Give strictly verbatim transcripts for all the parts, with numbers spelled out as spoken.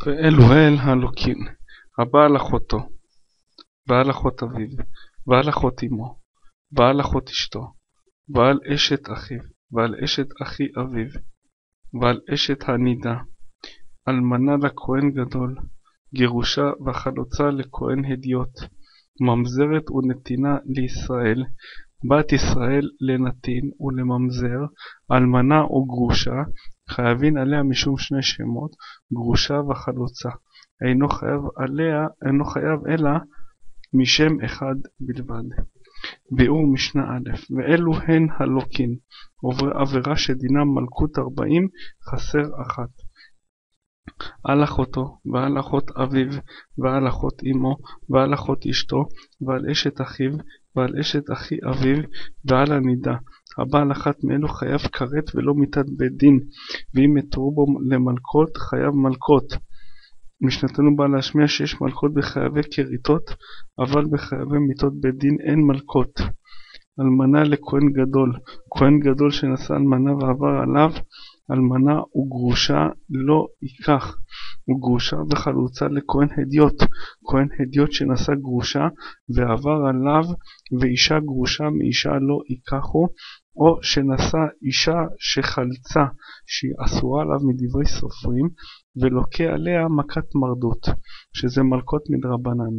ואלו אל האלוקין, הבעל אחותו, בעל אחות אביו, בעל אחות אמו, בעל אחות אשתו, בעל אשת אחיו, בעל אשת אחי אביו, בעל אשת הנידה, אלמנה לכהן גדול, גירושה וחלוצה לכהן הדיוט, ממזרת ונתינה לישראל, בת ישראל לנתין ולממזר, אלמנה וגרושה, חייבין עליה משום שני שמות, גרושה וחלוצה. אינו חייב עליה, אינו חייב אלא משם אחד בלבד. ביאור משנה א', ואלו הן הלוקין, עוברי עבירה שדינם מלכות ארבעים, חסר אחת. על אחותו, ועל אחות אביו, ועל אחות אמו, ועל אחות אשתו, ועל אשת אחיו, ועל אשת אחי אביו, ועל הנידה. הבעל אחת מאלו חייב כרת ולא מיתת בית דין, ואם יתרו בו למלכות, חייב מלכות. משנתנו בא להשמיע שיש מלכות בחייבי כריתות, אבל בחייבי מיתות בית דין אין מלכות. אלמנה לכהן גדול, כהן גדול שנשא אלמנה ועבר עליו, אלמנה וגרושה לא ייקח, וגרושה וחלוצה לכהן הדיוט, כהן הדיוט שנשא גרושה ועבר עליו, ואישה גרושה מאישה לא ייקחו, או שנשא אישה שחלצה שהיא אסורה עליו מדברי סופרים, ולוקה עליה מכת מרדות, שזה מלכות מדרבנן.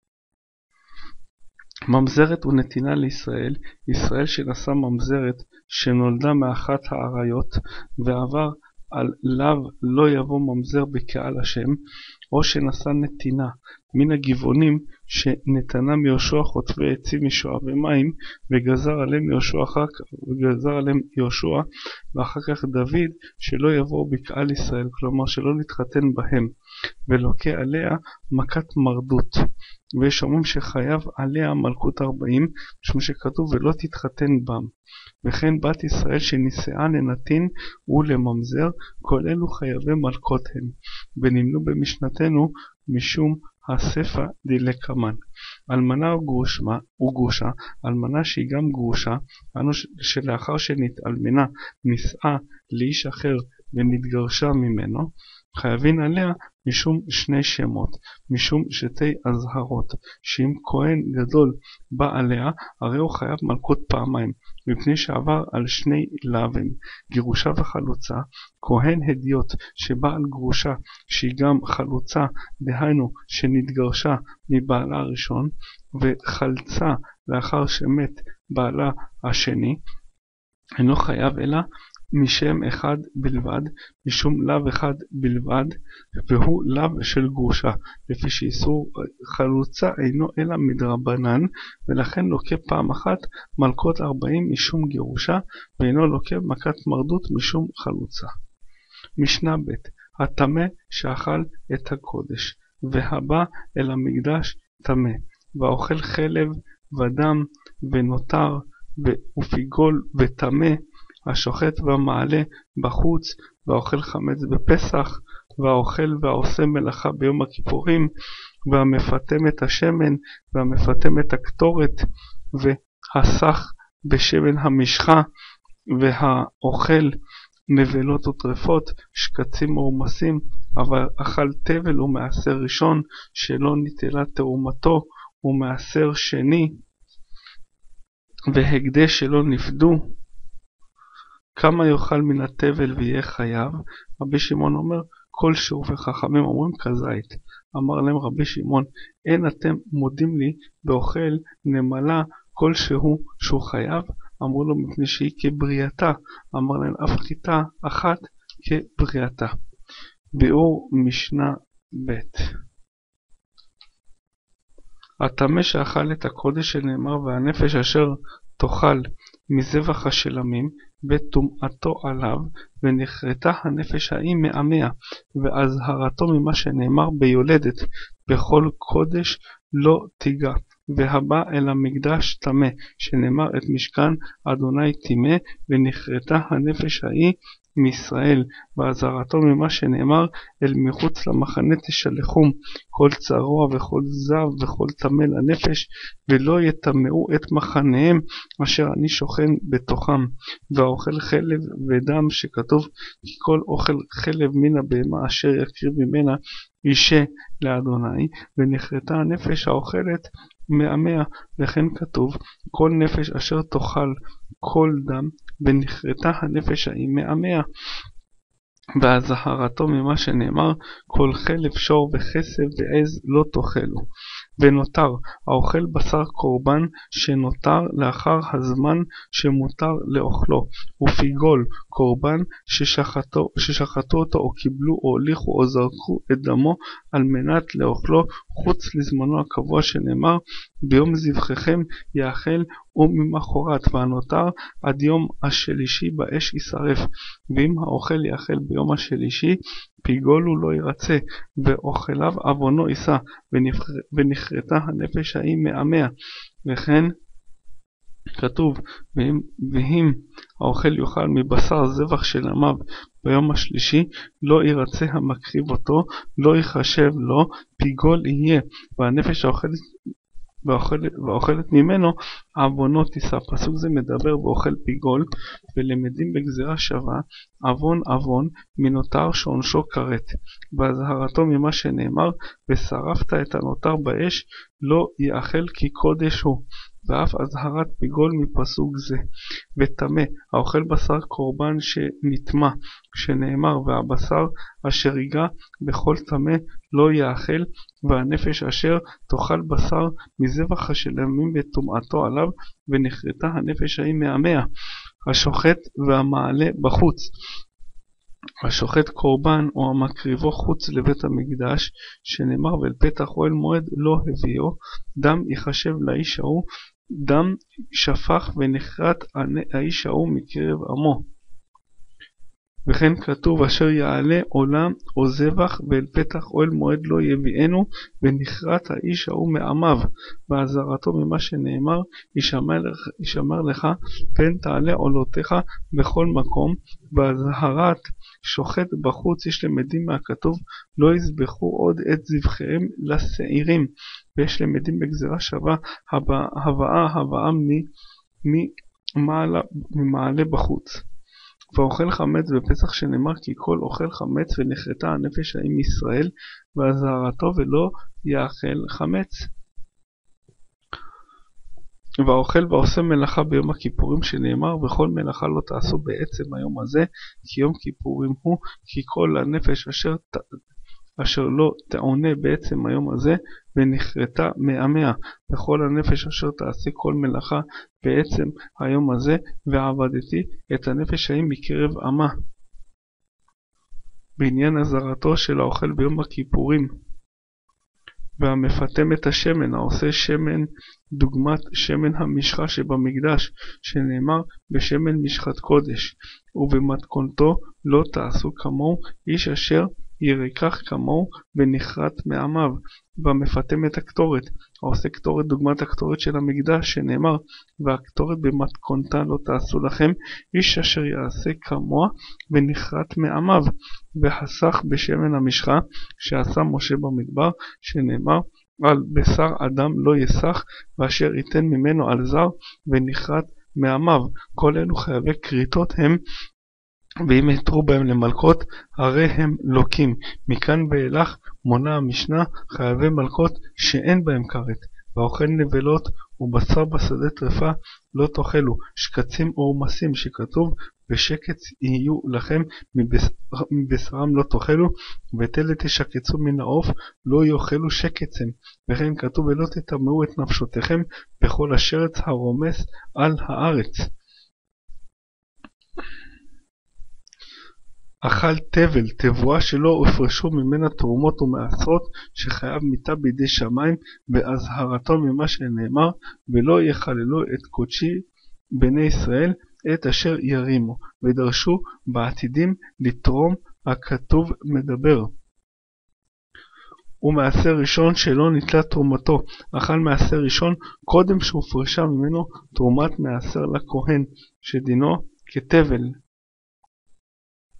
ממזרת ונתינה לישראל, ישראל שנשא ממזרת שנולדה מאחת העריות, ועבר על לאו לא יבוא ממזר בקהל השם, או שנשא נתינה מן הגבעונים שנתנה מיהושע חוטבי עצים משואבי מים, וגזר עליהם יהושע אחר כך, וגזר עליהם יהושע ואחר כך דוד שלא יבואו בקהל ישראל, כלומר שלא להתחתן בהם, ולוקה עליה מכת מרדות. ויש אומרים שחייב עליה מלכות ארבעים, משום שכתוב ולא תתחתן בם. וכן בת ישראל שנישאה לנתין ולממזר, כל אלו חייבי מלכות הם, ונמנו במשנתנו משום הספא דלקמן. אלמנה וגרושה, וגרושה, אלמנה שהיא גם גרושה, אנו שלאחר שנתאלמנה נישאה לאיש אחר ונתגרשה ממנו, חייבים עליה משום שני שמות, משום שתי אזהרות, שאם כהן גדול בא עליה, הרי הוא חייב מלכות פעמיים, מפני שעבר על שני לאווים, גירושה וחלוצה. כהן הדיוט שבא על גרושה שהיא גם חלוצה, דהיינו שנתגרשה מבעלה הראשון, וחלצה לאחר שמת בעלה השני, אינו חייב אלא משם אחד בלבד, משום לאו אחד בלבד, והוא לאו של גרושה, לפי שאיסור חלוצה אינו אלא מדרבנן, ולכן לוקה פעם אחת מלכות ארבעים משום גירושה, ואינו לוקה מכת מרדות משום חלוצה. משנה ב', הטמא שאכל את הקודש, והבא אל המקדש טמא, והאוכל חלב ודם ונותר ופיגול וטמא, השוחט והמעלה בחוץ, והאוכל חמץ בפסח, והאוכל והעושה מלאכה ביום הכיפורים, והמפתם את השמן, והמפתם את הקטורת, והסח בשמן המשחה, והאוכל נבלות וטרפות, שקצים ורמסים, אבל אכל תבל ומעשר ראשון, שלא ניטלה תרומתו, ומעשר שני, והקדש שלא נפדו, כמה יאכל מן התבל ויהיה חייב? רבי שמעון אומר, כל שהוא, וחכמים אומרים כזית. אמר להם רבי שמעון, אין אתם מודים לי באוכל נמלה כל שהוא שהוא חייב? אמרו לו, מפני שהיא כבריאתה. אמר להם, אף חיטה אחת כבריאתה. ביאור משנה ב', הטמא שאכל את הקודש שנאמר, והנפש אשר תאכל מזבח השלמים וטומאתו עליו, ונחרטה הנפש ההיא מעמיה, ואזהרתו ממה שנאמר ביולדת, בכל קודש לא תיגע, והבא אל המקדש טמא, שנאמר את משכן אדוני טימא, ונחרטה הנפש ההיא מישראל, ואזהרתו ממה שנאמר, אל מחוץ למחנה תשלחום, כל צרוע וכל זב וכל טמא לנפש, ולא יטמאו את מחניהם אשר אני שוכן בתוכם. והאוכל חלב ודם, שכתוב כי כל אוכל חלב מן הבהמה אשר יקריב ממנה אישה לאדוני, ונחרטה הנפש האוכלת מעמיה, וכן כתוב כל נפש אשר תאכל כל דם, ונחרטה הנפש ההיא מעמיה. והזהרתו ממה שנאמר, כל חלב שור וכסף ועז לא תאכלו. ונותר האוכל בשר קורבן שנותר לאחר הזמן שמותר לאוכלו, ופיגול קורבן ששחטו, ששחטו אותו או קיבלו או הוליכו או זרקו את דמו על מנת לאוכלו חוץ לזמנו הקבוע שנאמר, ביום זבחיכם יאכל וממחרת, והנותר עד יום השלישי באש ישרף. ואם האוכל יאכל ביום השלישי, פיגול הוא לא ירצה, ואוכליו עוונו יישא, ונחרטה הנפש ההיא מעמיה. וכן כתוב, ואם, ואם האוכל יאכל מבשר זבח של עמיו ביום השלישי, לא ירצה המקריב אותו, לא יחשב לו, פיגול יהיה, והנפש האוכלת ואוכלת, ואוכלת ממנו עוונות תישא. פסוק זה מדבר באוכל פיגול, ולמדים בגזירה שווה, עוון עוון מנותר שעונשו כרת. והזהרתו ממה שנאמר, ושרפת את הנותר באש, לא יאכל כי קודש הוא. ואף הזהרת פיגול מפסוק זה. וטמא האוכל בשר קורבן שנטמא, שנאמר, והבשר אשר ייגע בכל טמא לא יאכל, והנפש אשר תאכל בשר מזבח השלמים בטומאתו עליו, ונחרטה הנפש ההיא מעמיה. השוחט והמעלה בחוץ, השוחט קורבן או המקריבו חוץ לבית המקדש, שנאמר, ואל פתח אוהל מועד לא הביאו, דם יחשב לאיש ההוא, דם שפך ונחרט האיש ההוא מקרב עמו. וכן כתוב, אשר יעלה עולה או זבח, ואל פתח אוהל מועד לא יביאנו, ונחרט האיש ההוא מעמיו. והזהרתו ממה שנאמר, ישמר לך פן תעלה עולותיך בכל מקום. והזהרת שוחט בחוץ, יש למדים מהכתוב, לא יזבחו עוד את זבחיהם לשעירים. ויש למדים בגזירה שווה, הבאה הבאה ממעלה בחוץ. ואוכל חמץ בפסח, שנאמר כי כל אוכל חמץ, ונחרטה הנפש ההיא מישראל, והזהרתו ולא יאכל חמץ. והאוכל ועושה מלאכה ביום הכיפורים, שנאמר, וכל מלאכה לא תעשו בעצם היום הזה, כי יום כיפורים הוא, כי כל הנפש אשר ת... אשר לא תעונה בעצם היום הזה, ונחרטה מעמיה. וכל הנפש אשר תעשה כל מלאכה בעצם היום הזה, ועבדתי את הנפש ההיא מקרב עמה. בעניין הזהרתו של האוכל ביום הכיפורים, והמפתם את השמן, העושה שמן דוגמת שמן המשחה שבמקדש, שנאמר בשמן משחת קודש, ובמתכונתו לא תעשו כמוהו, איש אשר יריקח כמוהו ונחרט מעמיו. והמפתם את הקטורת, העושה קטורת דוגמת הקטורת של המקדש, שנאמר, והקטורת במתכונתה לא תעשו לכם, איש אשר יעשה כמוה ונחרט מעמיו. והסך בשמן המשחה שעשה משה במדבר, שנאמר, על בשר אדם לא יסח, ואשר ייתן ממנו על זר ונחרט מעמיו. כל אלו חייבי כריתות הם, ואם יתרו בהם למלכות, הרי הם לוקים. מכאן ואילך מונה המשנה חייבי מלכות שאין בהם כרת. והאוכל נבלות ובשר בשדה טרפה לא תאכלו, שקצים או רמסים, שכתוב, ושקץ יהיו לכם, מבשרם לא תאכלו, ותלת תשקצו מן העוף, לא יאכלו שקצם. וכן כתוב, ולא תטמאו את נפשותיכם בכל השרץ הרומס על הארץ. אכל תבל, תבואה שלא הופרשו ממנה תרומות ומעשרות, שחייב מיתה בידי שמיים, והזהרתו ממה שנאמר, ולא יחללו את קודשי בני ישראל, את אשר ירימו, ודרשו בעתידים לתרום, הכתוב מדבר. ומעשר ראשון שלא נתלה תרומתו, אכל מעשר ראשון קודם שהופרשה ממנו תרומת מעשר לכהן, שדינו כתבל.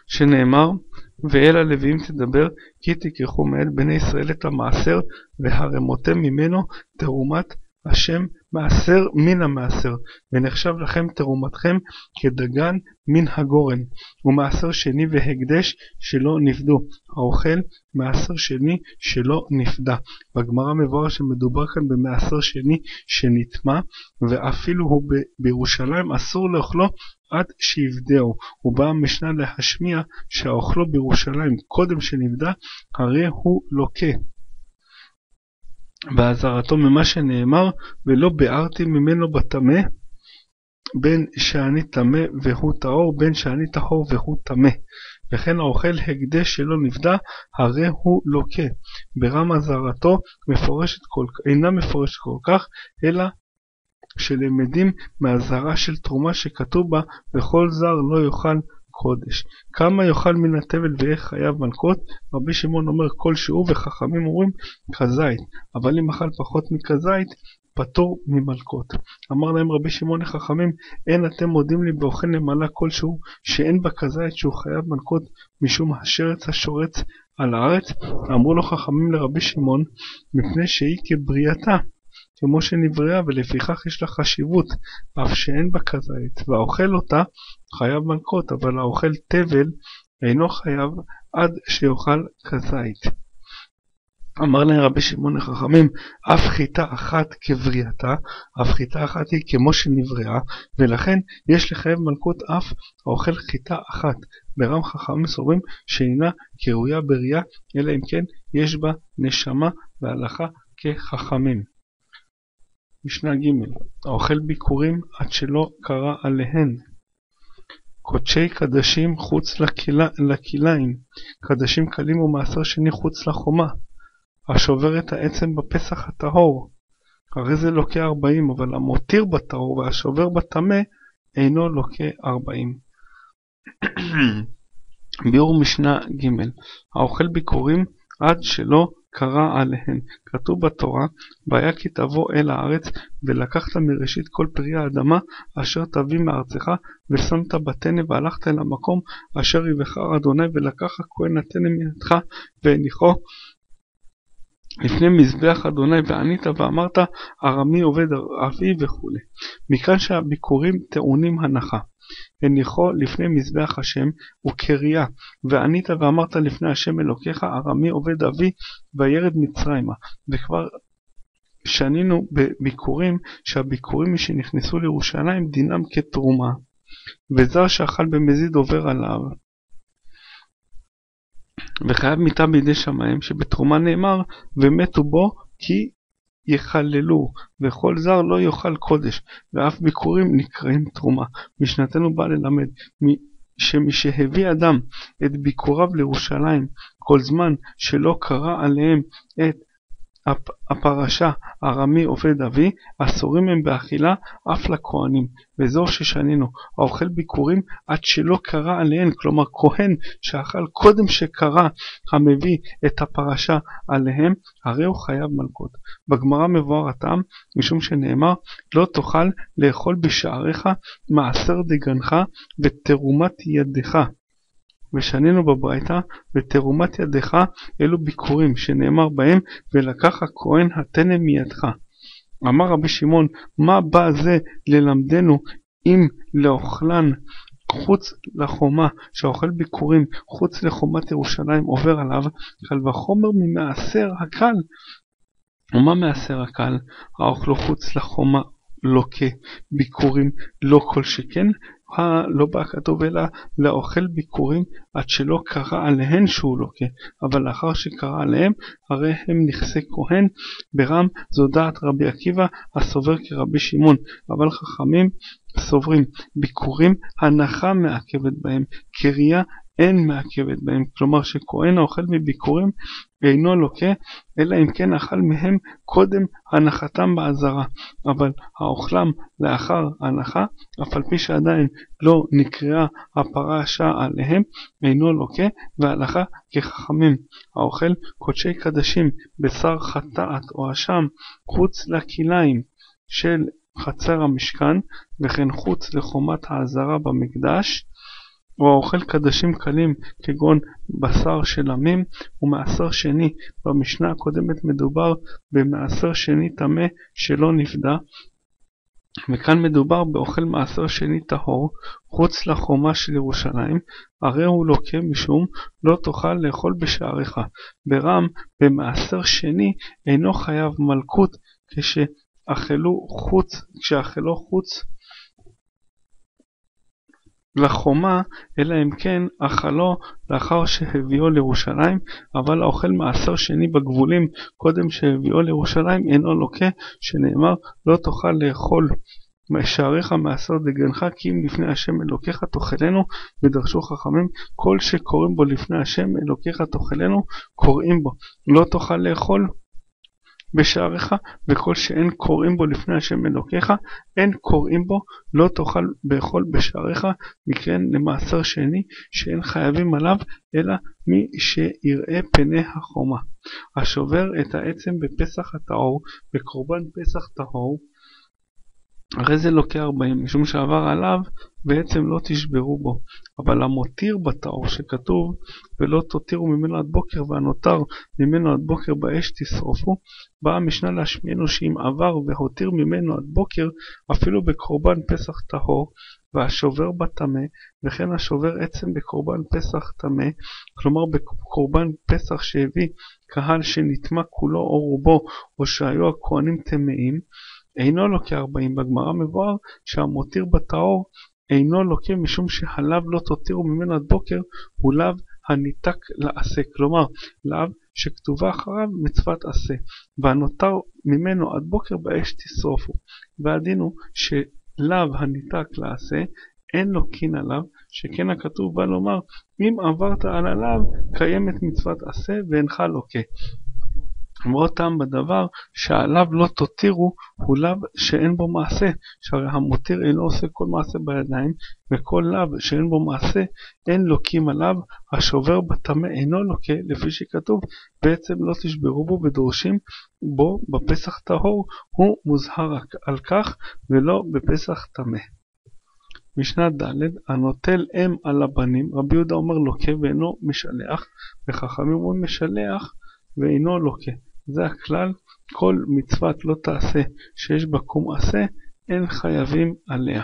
שנאמר, ואל הלוויים תדבר, כי תיקחו מאת בני ישראל את המעשר, והרמותם ממנו תרומת השם מעשר מן המעשר, ונחשב לכם תרומתכם כדגן מן הגורן, ומעשר שני והקדש שלא נפדו, האוכל מעשר שני שלא נפדה. בגמרא מבואר שמדובר כאן במעשר שני שנטמע, ואפילו הוא בירושלים אסור לאוכלו עד שיפדהו. ובאה המשנה להשמיע שהאוכלו בירושלים קודם שנפדה, הרי הוא לוקה בעזרתו ממה שנאמר, ולא ביארתי ממנו בטמא, בין שאני טמא והוא טהור, בין שאני טהור והוא טמא. וכן האוכל הקדש שלא נפדה, הרי הוא לוקה. ברם עזרתו מפורשת כל, אינה מפורשת כל כך, אלא שלמדים מהזרה של תרומה שכתוב בה, וכל זר לא יאכל קודש. כמה יאכל מן התבל ואיך חייב מלקות? רבי שמעון אומר כל שהוא, וחכמים אומרים כזית, אבל אם אכל פחות מכזית פטור ממלקות. אמר להם רבי שמעון לחכמים, אין אתם מודים לי באוכל נמלה כלשהו שאין בה כזית שהוא חייב מלקות משום השרץ השורץ על הארץ? אמרו לו חכמים לרבי שמעון, מפני שהיא כבריאתה כמו שנבראה, ולפיכך יש לה חשיבות, אף שאין בה כזית, והאוכל אותה חייב מלקות, אבל האוכל תבל אינו חייב עד שיאכל כזית. אמר להם רבי שמעון לחכמים, אף חיטה אחת כבריאתה, אף חיטה אחת היא כמו שנבראה, ולכן יש לחייב מלקות אף האוכל חיטה אחת. ברם חכמים סוברים שאינה כראויה בריאה, אלא אם כן יש בה נשמה, והלכה כחכמים. משנה ג' האוכל ביקורים עד שלא קרא עליהן. קודשי קדשים חוץ לכיליים, קדשים קלים ומעשר שני חוץ לחומה, השובר את העצם בפסח הטהור, הרי זה לוקה ארבעים, אבל המותיר בטהור והשובר בטמא אינו לוקה ארבעים. ביאור משנה ג' האוכל ביקורים עד שלא קרא עליהן. כתוב בתורה, והיה כי תבוא אל הארץ ולקחת מראשית כל פרי האדמה אשר תביא מארצך, ושמת בתנא והלכת אל המקום אשר יבחר אדוני, ולקח הכהן התנא מידך והניחו לפני מזבח אדוני, וענית ואמרת ארמי עובד אבי וכו'. מכאן שהביקורים טעונים הנחה. הניחו לפני מזבח השם וקריאה, וענית ואמרת לפני השם אלוקיך ארמי עובד אבי וירד מצרימה. וכבר שנינו בביקורים שהביקורים שנכנסו לירושלים דינם כתרומה, וזר שאכל במזיד עובר עליו וחייב מיתה בידי שמיים, שבתרומה נאמר ומתו בו כי יחללו, וכל זר לא יאכל קודש, ואף ביקורים נקראים תרומה. משנתנו בא ללמד שמשהביא אדם את ביקוריו לירושלים כל זמן שלא קרא עליהם את הפרשה ארמי עובד אבי, אסורים הם באכילה אף לכהנים. וזו ששנינו האוכל ביקורים עד שלא קרא עליהן, כלומר כהן שאכל קודם שקרא המביא את הפרשה עליהם, הרי הוא חייב מלקות. בגמרא מבואר הטעם, משום שנאמר לא תאכל לאכול בשעריך מעשר דגנך ותרומת ידך. ושנינו בברייתא, ותרומת ידך אלו ביקורים שנאמר בהם ולקח הכהן התנא מידך. אמר רבי שמעון, מה בא זה ללמדנו אם לאוכלן חוץ לחומה, שהאוכל ביקורים חוץ לחומת ירושלים עובר עליו, קל וחומר ממעשר הקל. ומה מעשר הקל? האוכלו חוץ לחומה לוקה, ביקורים לא כל שכן, לא בא כתוב אלא לאוכל ביקורים עד שלא קרא עליהן שהוא לוקה, אבל לאחר שקרא עליהם הרי הם נכסי כהן. ברם זו דעת רבי עקיבא הסובר כרבי שמעון, אבל חכמים סוברים ביקורים הנחה מעכבת בהם, קריאה אין מעכבת בהם, כלומר שכהן האוכל מביקורים אינו לוקה, אלא אם כן אכל מהם קודם הנחתם בעזרה, אבל האוכלם לאחר הנחה, אף על פי שעדיין לא נקראה הפרשה עליהם, אינו לוקה, והלכה כחכמים. האוכל קודשי קדשים בשר חטאת או אשם חוץ לכיליים של חצר המשכן, וכן חוץ לחומת העזרה במקדש, או האוכל קדשים קלים כגון בשר של עמים ומעשר שני. במשנה הקודמת מדובר במעשר שני טמא שלא נפדה, וכאן מדובר באוכל מעשר שני טהור חוץ לחומה של ירושלים, הרי הוא לוקה משום לא תוכל לאכול בשעריך. ברם במעשר שני אינו חייב מלכות כשאכלו חוץ, כשאכלו חוץ לחומה, אלא אם כן אכלו לאחר שהביאו לירושלים, אבל האוכל מעשר שני בגבולים קודם שהביאו לירושלים אינו לוקה, שנאמר לא תוכל לאכול שעריך מעשר דגנך כי אם לפני השם אלוקיך תאכלנו, ודרשו חכמים כל שקוראים בו לפני השם אלוקיך תאכלנו קוראים בו, לא תוכל לאכול בשעריך, וכל שאין קוראים בו לפני השם אלוקיך אין קוראים בו, לא תוכל לאכול בשעריך. מכן למעשר שני שאין חייבים עליו אלא מי שיראה פני החומה. השובר את העצם בפסח הטהור בקורבן פסח טהור, הרי זה לוקה ארבעים, משום שעבר עליו בעצם לא תשברו בו. אבל המותיר בטהור שכתוב ולא תותירו ממנו עד בוקר והנותר ממנו עד בוקר באש תשרפו, באה המשנה להשמיענו שאם עבר והותיר ממנו עד בוקר אפילו בקורבן פסח טהור, והשובר בטמא, וכן השובר עצם בקורבן פסח טמא, כלומר בקורבן פסח שהביא קהל שנטמא כולו או רובו, או שהיו הכהנים טמאים, אינו לוקה ארבעים. בגמרא מבואר שהמותיר בטהור אינו לוקה משום שהלאו לא תותירו ממנו עד בוקר הוא לאו הניתק לעשה, כלומר לאו שכתובה אחריו מצוות עשה, והנותר ממנו עד בוקר באש תשרופו. והדין הוא שלאו הניתק לעשה אין לוקין עליו, שכן הכתוב בא לומר אם עברת על הלאו קיימת מצוות עשה ואינך לוקה. ועוד טעם בדבר שעליו לא תותירו הוא לאו שאין בו מעשה, שהרי המותיר אינו עושה כל מעשה בידיים, וכל לאו שאין בו מעשה אין לוקים עליו. השובר בטמא אינו לוקה, לפי שכתוב בעצם לא תשברו בו ודורשים בו בפסח טהור, הוא מוזהר על כך ולא בפסח טמא. משנה ד' הנוטל אם על הבנים, רבי יהודה אומר לוקה ואינו משלח, וחכמים אומרים משלח ואינו לוקה. זה הכלל, כל מצוות לא תעשה שיש בה קום עשה אין חייבים עליה.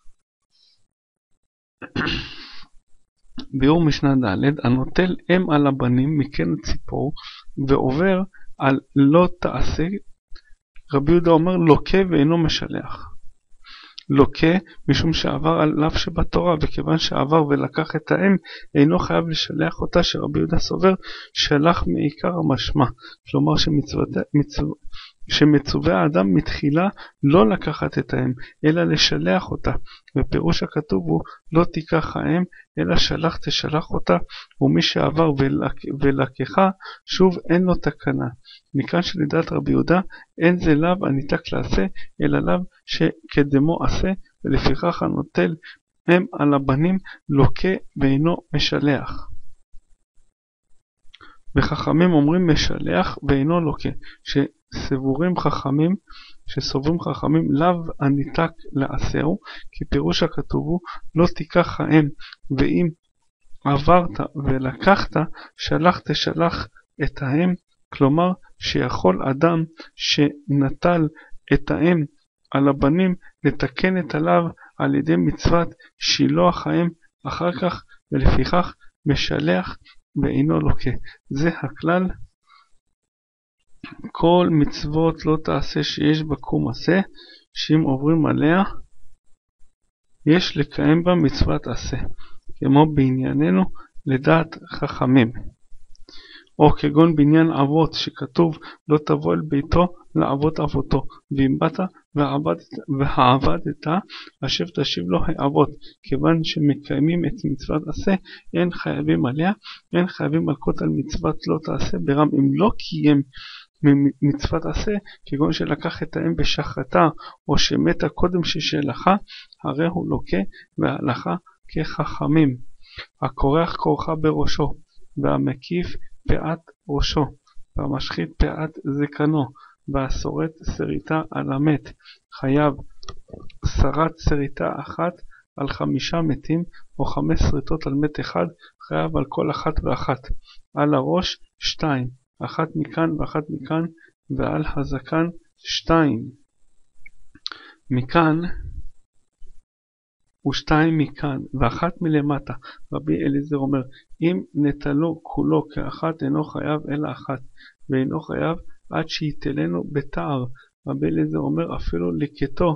ביאור משנה ד' הנוטל אם על הבנים מקן ציפור ועובר על לא תעשה, רבי יהודה אומר לוקה ואינו משלח. לוקה משום שעבר על לאו שבתורה, וכיוון שעבר ולקח את האם אינו חייב לשלח אותה, שרבי יהודה סובר שלח מעיקר המשמע, כלומר שמצו... שמצווה האדם מתחילה לא לקחת את האם אלא לשלח אותה, ופירוש הכתוב הוא לא תיקח האם אלא שלח תשלח אותה, ומי שעבר ולק... ולקחה שוב אין לו תקנה. מכאן שלדעת רבי יהודה אין זה לאו הניתק לעשה אלא לאו שקדמו עשה, ולפיכך הנוטל הם על הבנים לוקה ואינו משלח. וחכמים אומרים משלח ואינו לוקה, שסבורים חכמים שסוברים חכמים לאו הניתק לעשהו, כי פירוש הכתוב הוא לא תיקח האם, ואם עברת ולקחת שלח תשלח את האם, כלומר שיכול אדם שנטל את האם על הבנים לתקן את הלאו על ידי מצוות שילוח האם אחר כך, ולפיכך משלח ואינו לוקה. זה הכלל, כל מצוות לא תעשה שיש בה קום עשה, שאם עוברים עליה יש לקיים בה מצוות עשה, כמו בענייננו לדעת חכמים, או כגון בעניין אבות שכתוב לא תבוא אל ביתו לעבוד אבותו, ואם באת ועבדת, והעבדת השב תשיב לו העבוד. כיוון שמקיימים את מצוות עשה אין חייבים עליה, אין חייבים מלכות על מצוות לא תעשה. ברם אם לא קיים מצוות עשה, כגון שלקח את האם בשחתה או שמתה קודם ששלחה, הרי הוא לוקה והלכה כחכמים. הקורח קורחה בראשו, והמקיף פאת ראשו, והמשחית פאת זקנו, והסורט שריטה על המת, חייב שרת שריטה אחת על חמישה מתים או חמש שריטות על מת אחד, חייב על כל אחת ואחת. על הראש שתיים, אחת מכאן ואחת מכאן, ועל הזקן שתיים מכאן ושתיים מכאן, ואחת מלמטה. רבי אליעזר אומר, אם נטלו כולו כאחת, אינו חייב אלא אחת, ואינו חייב עד שיתלנו בתער. רבי אליעזר אומר, אפילו לקטו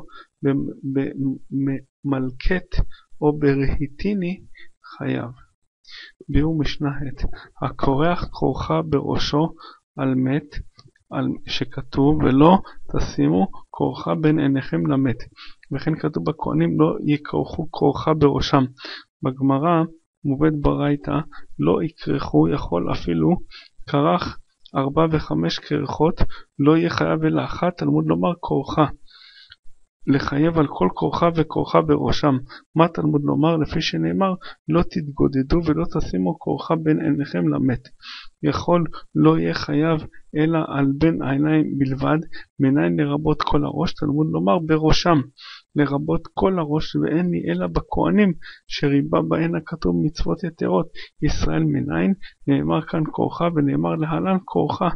במלכת או ברהיטיני חייב. ביאור משנה ה' הקורח כורחה בראשו על מת, על שכתוב ולא תשימו כורחה בין עיניכם למת, וכן כתוב בכהנים לא יכרכו כורחה בראשם. בגמרא מובאת ברייתא לא יכרכו, יכול אפילו כרך ארבע וחמש כרכות, לא יהיה חייב אלא אחת. תלמוד לומר כורחה, לחייב על כל כורחה וכורחה בראשם. מה תלמוד לומר? לפי שנאמר לא תתגודדו ולא תשימו כורחה בין עיניכם למת. יכול לא יהיה חייב אלא על בין העיניים בלבד. מניין לרבות כל הראש? תלמוד לומר בראשם, לרבות כל הראש, ואין לי אלא בכהנים שריבה בהן הכתוב מצוות יתרות. ישראל מניין, נאמר כאן כורחה ונאמר להלן כורחה.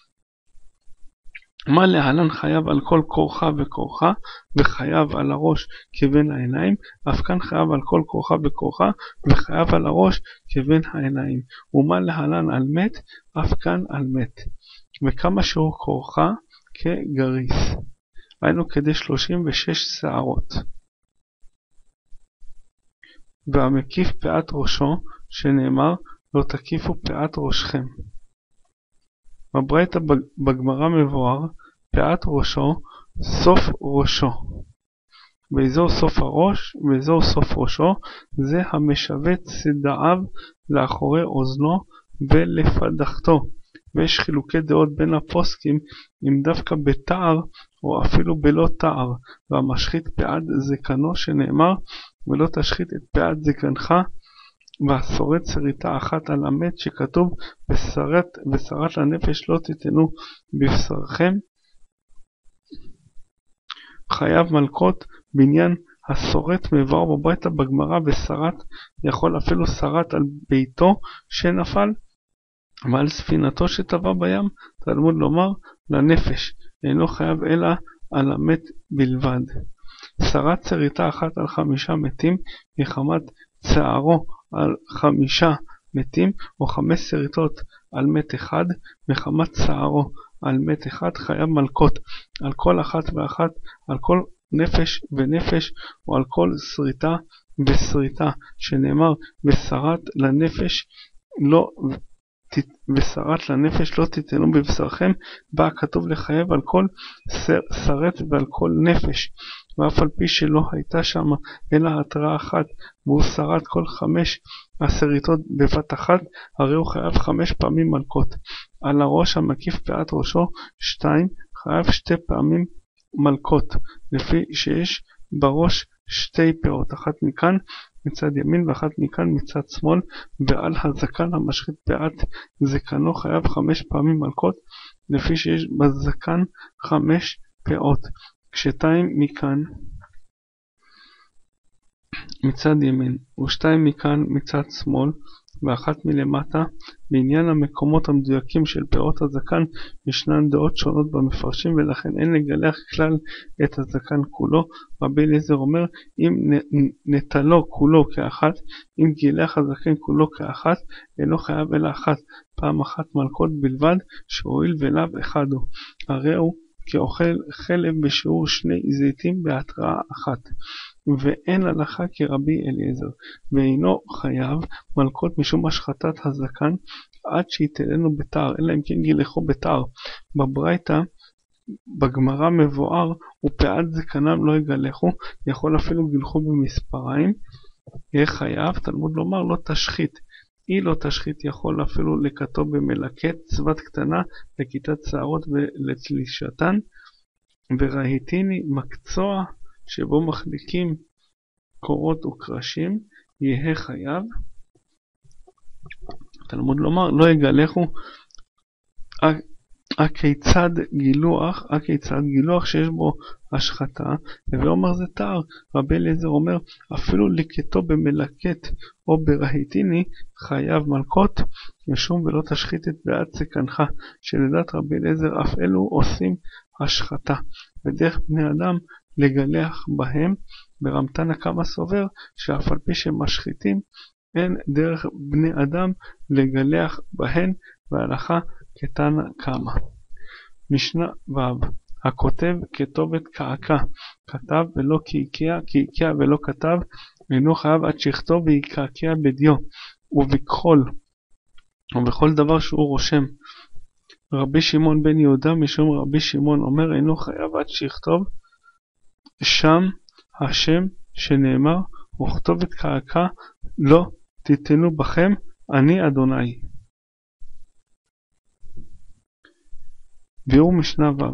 מה להלן? חייב על כל כורחה וכורחה, וחייב על הראש כבין העיניים, אף כאן חייב על כל כורחה וכורחה, וחייב על הראש כבין העיניים. ומה להלן על מת? אף כאן על מת. וכמה שהוא כורחה כגריס, היינו כדי שלושים ושש שערות. והמקיף פאת ראשו, שנאמר לא תקיפו פאת ראשכם. בברייתא בגמרא מבואר פאת ראשו סוף ראשו, באזור סוף הראש ואזור סוף ראשו, זה המשווה צדעיו לאחורי אוזנו ולפדחתו. ויש חילוקי דעות בין הפוסקים אם דווקא בתער או אפילו בלא תער. והמשחית פאת זקנו, שנאמר ולא תשחית את פאת זקנך, והשורת שריטה אחת על המת, שכתוב ושרת, ושרת לנפש לא תיתנו בבשרכם. חייב מלכות בעניין השורת מבואר בברייתא בגמרא, ושרת יכול אפילו שרת על ביתו שנפל ועל ספינתו שטבע בים. תלמוד לומר לנפש, אינו חייב אלא על המת בלבד. שרת שריטה אחת על חמישה מתים מחמת צערו על חמישה מתים, או חמש שריטות על מת אחד מחמת צערו על מת אחד, חייב מלכות על כל אחת ואחת, על כל נפש ונפש, או על כל שריטה ושריטה, שנאמר ושרת לנפש לא ושרת לנפש לא תיתנו בבשרכם. בא כתוב לחייב על כל שרת ועל כל נפש, ואף על פי שלא הייתה שם אלא התראה אחת, והוא שרת כל חמש השריטות בבת אחת, הרי הוא חייב חמש פעמים מלכות. על הראש המקיף פאת ראשו שתיים, חייב שתי פעמים מלכות, לפי שיש בראש שתי פאות, אחת מכאן מצד ימין ואחת מכאן מצד שמאל. ועל הזקן המשחית פאת זקנו חייב חמש פעמים מלכות, לפי שיש בזקן חמש פאות, כשתיים מכאן מצד ימין ושתיים מכאן מצד שמאל ואחת מלמטה. בעניין המקומות המדויקים של פאות הזקן ישנן דעות שונות במפרשים, ולכן אין לגלח כלל את הזקן כולו. רבי אליעזר אומר, אם נטלו כולו כאחת, אם גילח הזקן כולו כאחת, אינו חייב אלא אחת, פעם אחת מלכות בלבד, שהועיל ולאו אחד הוא, הרי הוא כאוכל חלב בשיעור שני זיתים בהתראה אחת. ואין הלכה כרבי אליעזר, ואינו חייב מלכות משום השחטת הזקן עד שיתלנו בתער, אלא אם כן גילחו בתער. בברייתא בגמרא מבואר ופאת זקנם לא יגלחו, יכול אפילו גילחו במספריים, יהיה חייב. תלמוד לומר לא תשחית, היא לא תשחית, יכול אפילו לקטו במלקט צבת קטנה לכיתת שערות ולתלישתן. וראיתיני מקצוע שבו מחליקים קורות וקרשים, יהיה חייב. תלמוד לומר לא יגלחו הכיצד גילוח, הכיצד גילוח שיש בו השחתה, ואומר זה טהר. רבי אליעזר אומר, אפילו ליקטו במלקט או ברהיטיני חייב מלקות, משום ולא תשחית את בעד סכנך, שלדעת רבי אליעזר אף אלו עושים השחתה, ודרך בני אדם לגלח בהם. ברמתנא קמא סובר שאף על פי שמשחיתים אין דרך בני אדם לגלח בהן, והלכה כתנא קמא. משנה ו' הכותב כתובת קעקע, כתב ולא קעקע, קעקע ולא כתב, אינו חייב עד שיכתוב ויקעקע בדיו ובכחול ובכל דבר שהוא רושם. רבי שמעון בן יהודה משום רבי שמעון אומר, אינו חייב עד שיכתוב שם השם שנאמר, וכתובת קעקע לא תיתנו בכם, אני אדוני. ביאור משנה ו'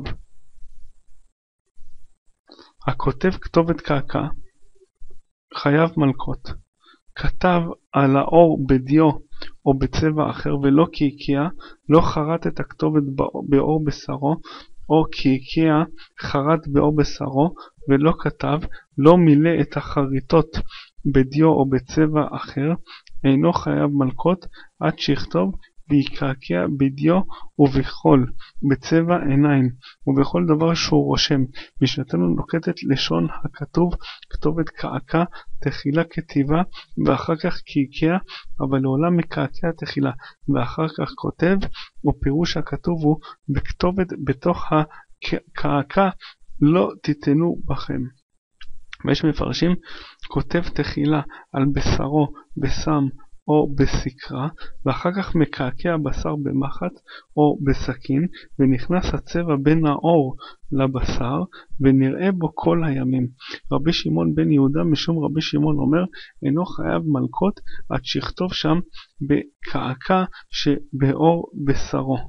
הכותב כתובת קעקע חייב מלקות, כתב על האור בדיו או בצבע אחר ולא קעקע, לא חרט את הכתובת באור בשרו, או קעקע חרט באור בשרו ולא כתב, לא מילא את החריטות בדיו או בצבע אחר, אינו חייב מלקות עד שיכתוב ויקעקע בדיו ובכחול, בצבע עיניים ובכל דבר שהוא רושם. משנתנו נוקטת לשון הכתוב כתובת קעקע, תחילה כתיבה ואחר כך קעקע, אבל לעולם מקעקע תחילה ואחר כך כותב, ופירוש הכתוב הוא בכתובת בתוך הקעקע לא תיתנו בכם. ויש מפרשים כותב תחילה על בשרו בסם או בסקרה, ואחר כך מקעקע בשר במחט או בסכין, ונכנס הצבע בין האור לבשר, ונראה בו כל הימים. רבי שמעון בן יהודה משום רבי שמעון אומר, אינו חייב מלקות עד שיכתוב שם בקעקע שבאור בשרו.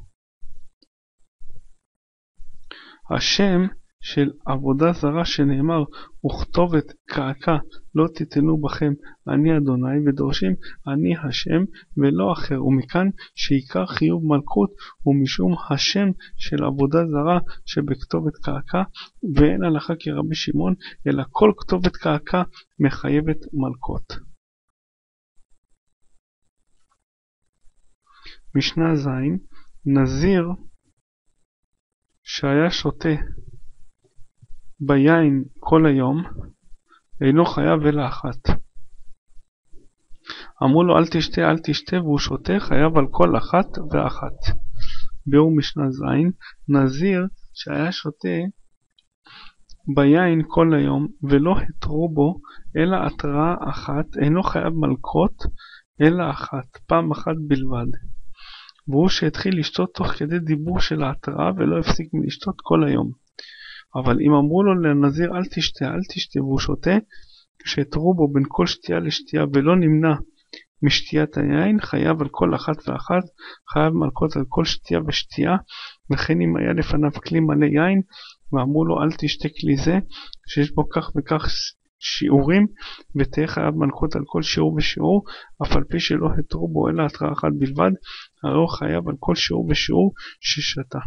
השם של עבודה זרה שנאמר, וכתובת קעקע לא תיתנו בכם, אני אדוני, ודורשים אני השם ולא אחר, ומכאן שעיקר חיוב מלכות הוא משום השם של עבודה זרה שבכתובת קעקע, ואין הלכה כרבי שמעון, אלא כל כתובת קעקע מחייבת מלכות. משנה ז' נזיר שהיה שותה ביין כל היום, אינו חייב אלא אחת. אמרו לו אל תשתה אל תשתה, והוא שותה, חייב על כל אחת ואחת. ביאור משנה ז' נזיר שהיה שותה ביין כל היום ולא התרו בו אלא התראה אחת, אינו חייב מלקות אלא אחת, פעם אחת בלבד. והוא שהתחיל לשתות תוך כדי דיבור של ההתראה ולא הפסיק מלשתות כל היום. אבל אם אמרו לו לנזיר אל תשתה אל תשתה והוא שותה, שהתרו בו בין כל שתייה לשתייה ולא נמנע משתיית היין, חייב על כל אחת ואחת, חייב מלקות על כל שתייה ושתייה. וכן אם היה לפניו כלי מלא יין ואמרו לו אל תשתה כלי זה שיש בו כך וכך שיעורים, ותהיה חייב מלקות על כל שיעור ושיעור, אף על פי שלא התרו בו אלא התראה אחת בלבד, הרי הוא חייב על כל שיעור ושיעור ששתה.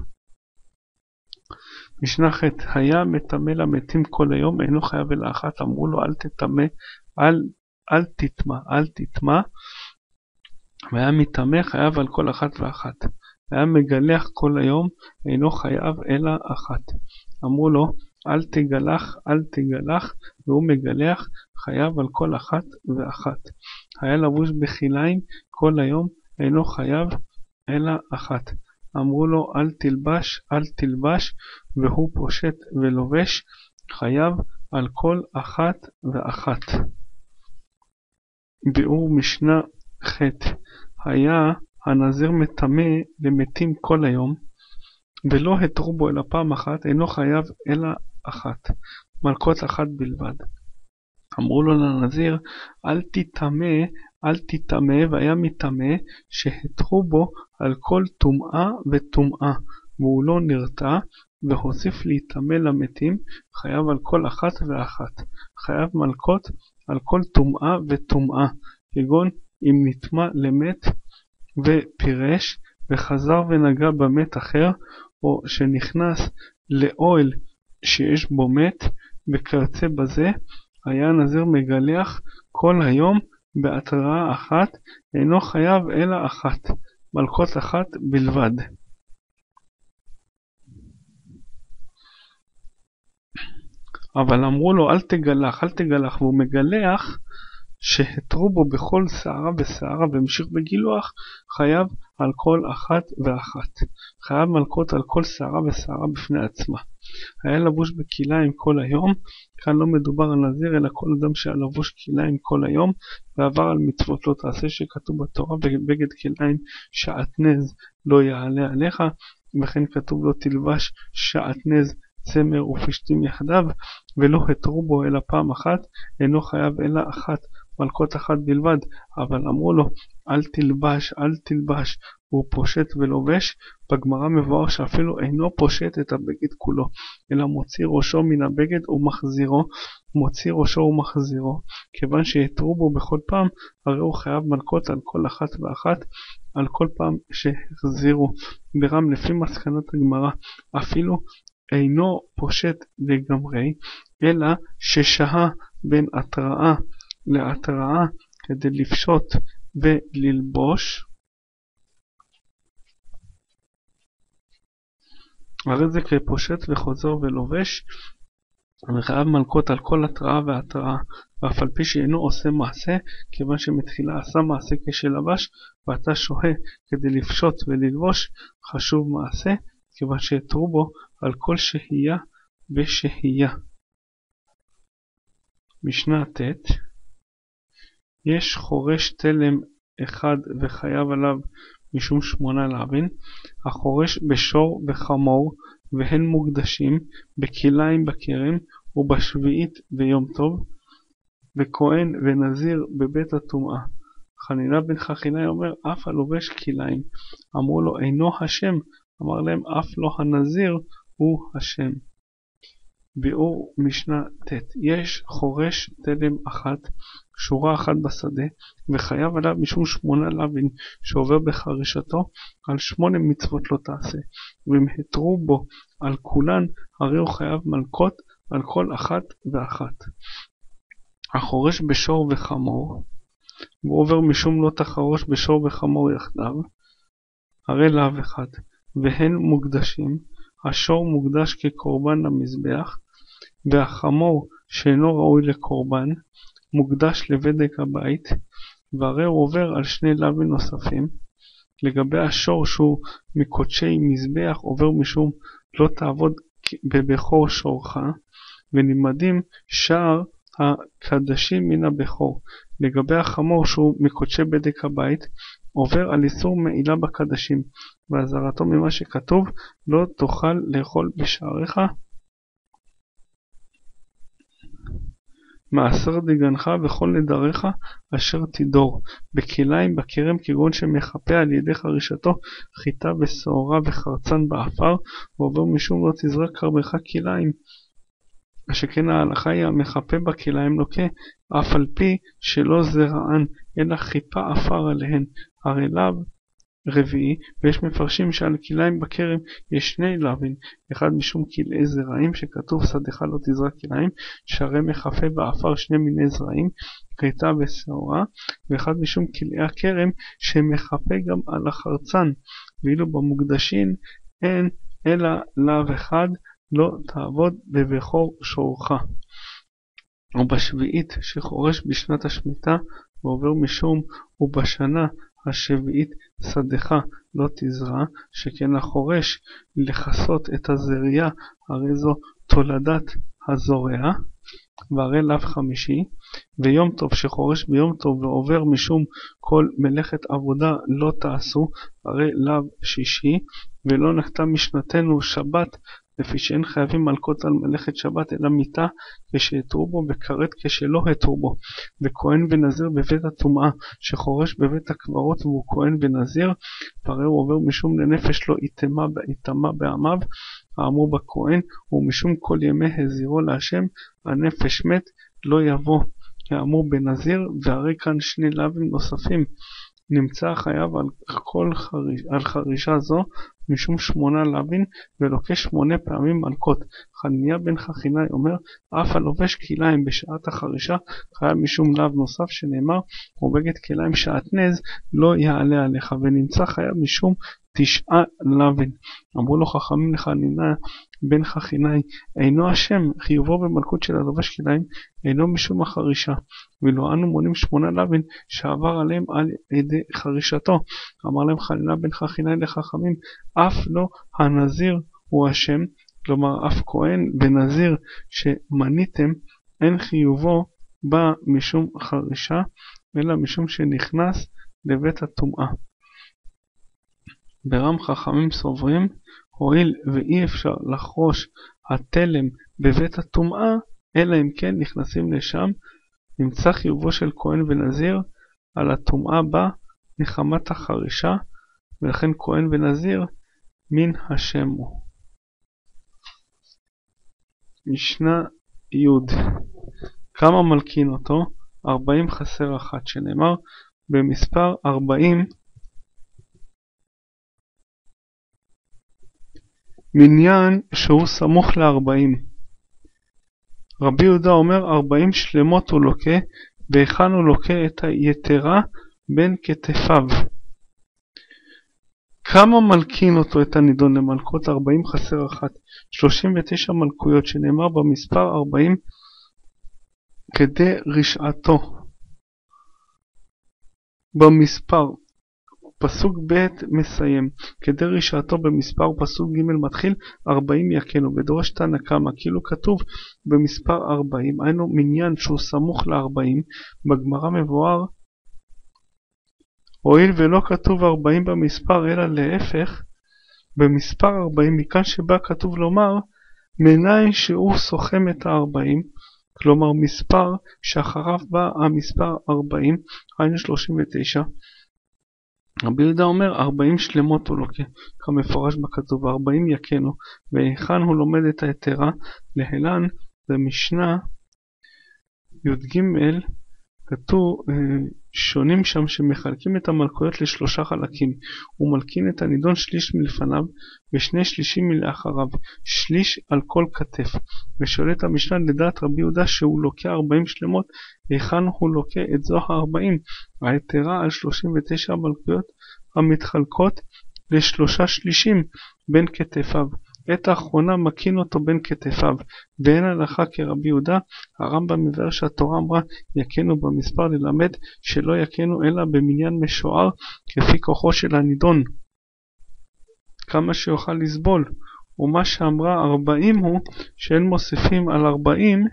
משנה ח' היה מטמא למתים כל היום, אינו חייב אלא אחת. אמרו לו אל תטמא, אל, אל תטמא, אל תטמא, והיה מטמא חייב על כל אחת ואחת. היה מגלח כל היום, אינו חייב אלא אחת. אמרו לו אל תגלח, אל תגלח, והוא מגלח, חייב על כל אחת ואחת. היה לבוש בחיליים כל היום, אינו חייב אלא אחת. אמרו לו אל תלבש, אל תלבש, והוא פושט ולובש, חייב על כל אחת ואחת. ביאור משנה ח' היה הנזיר מטמא למתים כל היום, ולא התרו בו אלא פעם אחת, אינו חייב אלא אחת, מלקות אחת בלבד. אמרו לו לנזיר אל תטמא, אל תטמא, והיה מטמא שהתרו בו על כל טומאה וטומאה, והוא לא נרתע, והוסיף להיטמא למתים, חייב על כל אחת ואחת, חייב מלקות על כל טומאה וטומאה, כגון אם נטמא למת ופירש וחזר ונגע במת אחר, או שנכנס לאוהל שיש בו מת, וכיוצא בזה, היה הנזיר מגלח כל היום בהתראה אחת, אינו חייב אלא אחת, מלקות אחת בלבד. אבל אמרו לו אל תגלח, אל תגלח, והוא מגלח, שהתרו בו בכל שערה ושערה והמשיך בגילוח, חייב על כל אחת ואחת. חייב מלקות על כל שערה ושערה בפני עצמה. היה לבוש בכליים כל היום, כאן לא מדובר על נזיר, אלא כל אדם שהיה לבוש כליים כל היום, ועבר על מצוות לא תעשה שכתוב בתורה, ובגד כליים שעטנז לא יעלה עליך, וכן כתוב לא תלבש שעטנז צמר ופשתים יחדיו, ולא התרו בו אלא פעם אחת, אינו חייב אלא אחת, מלקות אחת בלבד. אבל אמרו לו אל תלבש, אל תלבש, והוא פושט ולובש. בגמרא מבואר שאפילו אינו פושט את הבגד כולו, אלא מוציא ראשו מן הבגד ומחזירו, מוציא ראשו ומחזירו, כיוון שהתרו בו בכל פעם, הרי הוא חייב מלקות על כל אחת ואחת, על כל פעם שהחזירו. ברם לפי מסקנת הגמרא, אפילו אינו פושט לגמרי, אלא ששהה בין התראה להתראה כדי לפשוט וללבוש, הרי זה כפושט וחוזר ולובש, וחייב מלקות על כל התראה והתראה, ואף על פי שאינו עושה מעשה, כיוון שמתחילה עשה מעשה כשלבש, ואתה שוהה כדי לפשוט וללבוש, חשוב מעשה, כיוון שהתרו בו על כל שהייה ושהייה. משנה ט' יש חורש תלם אחד וחייב עליו משום שמונה להבין, החורש בשור וחמור והן מוקדשים, בכליים בכרם ובשביעית ביום טוב, וכהן ונזיר בבית הטומאה. חנינה בן חכינאי אומר אף הלובש כליים, אמרו לו אינו השם, אמר להם אף לא הנזיר הוא השם. ביאור משנה ט' יש חורש תלם אחת, שורה אחת בשדה, וחייב עליו משום שמונה לבין שעובר בחרישתו, על שמונה מצוות לא תעשה, ואם התרו בו על כולן, הרי הוא חייב מלקות על כל אחת ואחת. החורש בשור וחמור, והוא עובר משום לא תחרוש בשור וחמור יחדיו, הרי לאו אחד, והן מוקדשים, השור מוקדש כקורבן למזבח, והחמור שאינו ראוי לקורבן, מוקדש לבדק הבית, והרי הוא עובר על שני לווים נוספים. לגבי השור שהוא מקודשי מזבח, עובר משום לא תעבוד בבכור שורך, ונלמדים שער הקדשים מן הבכור. לגבי החמור שהוא מקודשי בדק הבית, עובר על איסור מעילה בקדשים, והזהרתו ממה שכתוב לא תוכל לאכול בשעריך מעשר דגנך וכל נדריך אשר תדור, בכליים בכרם כגון שמחפה על ידי חרישתו חיטה ושעורה וחרצן באפר, ועובר משום לא תזרק קרבך כליים, שכן ההלכה היא המחפה בכליים לוקה, אף על פי שלא זרען אלא חיפה אפר עליהן, הרי לאו רביעי. ויש מפרשים שעל כליים בכרם יש שני לווין, אחד משום כלאי זרעים שכתוב שדך לא תזרע כליים, שהרי מחפה באפר שני מיני זרעים, חיטה ושעורה, ואחד משום כלאי הכרם שמחפה גם על החרצן, ואילו במוקדשים אין אלא לאו אחד, לא תעבוד בבכור שורך. ובשביעית שחורש בשנת השמיטה ועובר משום ובשנה השביעית שדך לא תזרע, שכן החורש לחסות את הזריעה, הרי זו תולדת הזורע, והרי לאו חמישי. ויום טוב שחורש ביום טוב ועובר משום כל מלאכת עבודה לא תעשו, הרי לאו שישי. ולא נחתה משנתנו שבת, לפי שאין חייבים מלקות על מלאכת שבת אלא מיתה כשהתרו בו, וכרת כשלא התרו בו. וכהן ונזיר בבית הטומאה שחורש בבית הקברות והוא כהן ונזיר, והרי הוא עובר משום לנפש לא יטמא בעמיו, האמור בכהן, ומשום כל ימי הזירו להשם הנפש מת לא יבוא, האמור בנזיר. והרי כאן שני לווים נוספים, נמצא חייב על כל חריש, על חרישה זו משום שמונה לוין ולוקה שמונה פעמים מלקות. חנניה בן חכינאי אומר, אף הלובש כליים בשעת החרישה חייב משום לאו נוסף שנאמר, ובגד כליים שעטנז לא יעלה עליך, ונמצא חייב משום תשעה לוין. אמרו לו חכמים לחנניה בן חכינאי, אינו השם חיובו במלכות של הלובש כליים, אינו משום החרישה, ואילו אנו מונים שמונה לוין שעבר עליהם על ידי חרישתו. אמר להם חנניה בן חכינאי לחכמים, אף לא הנזיר הוא השם, כלומר אף כהן ונזיר שמניתם אין חיובו בא משום חרישה, אלא משום שנכנס לבית הטומאה. ברם חכמים סוברים, הואיל ואי אפשר לחרוש התלם בבית הטומאה, אלא אם כן נכנסים לשם, נמצא חיובו של כהן ונזיר על הטומאה בה נחמת החרישה, ולכן כהן ונזיר מן השם הוא. משנה י' כמה מלקין אותו? ארבעים חסר אחת, שנאמר במספר ארבעים מניין שהוא סמוך לארבעים. רבי יהודה אומר ארבעים שלמות הוא לוקה, והיכן הוא לוקה את היתרה בין כתפיו. כמה מלקין אותו את הנידון למלכות? ארבעים חסר אחת, שלושים ותשע מלכויות, שנאמר במספר ארבעים כדי רשעתו. במספר פסוק ב' מסיים, כדי רשעתו במספר, פסוק ג' מתחיל, ארבעים יקנו, ודורש תנא קמא, כאילו כתוב במספר ארבעים, היינו מניין שהוא סמוך ל-ארבעים, בגמרא מבואר, הואיל ולא כתוב ארבעים במספר, אלא להפך, במספר ארבעים, מכאן שבא כתוב לומר, מניין שהוא סוכם את ה-ארבעים, כלומר מספר שאחריו בא המספר ארבעים, היינו שלושים ותשע, רבי יהודה אומר ארבעים שלמות הוא לוקה, כמפורש בכתוב, ארבעים יקנו, והיכן הוא לומד את היתרה? להלן במשנה י"ג כתוב, שונים שם שמחלקים את המלכויות לשלושה חלקים, הוא מלקין את הנידון שליש מלפניו ושני שלישים מלאחריו, שליש על כל כתף. ושואלת המשנה לדעת רבי יהודה שהוא לוקה ארבעים שלמות, היכן הוא לוקה את זו הארבעים? היתרה על שלושים ותשע מלכויות המתחלקות לשלושה שלישים בין כתפיו. את האחרונה מקין אותו בין כתפיו, ואין הלכה כרבי יהודה. הרמב"ם מבאר שהתורה אמרה יקנו במספר, ללמד שלא יקנו אלא במניין משוער כפי כוחו של הנידון, כמה שיוכל לסבול. ומה שאמרה ארבעים הוא שאין מוסיפים על ארבעים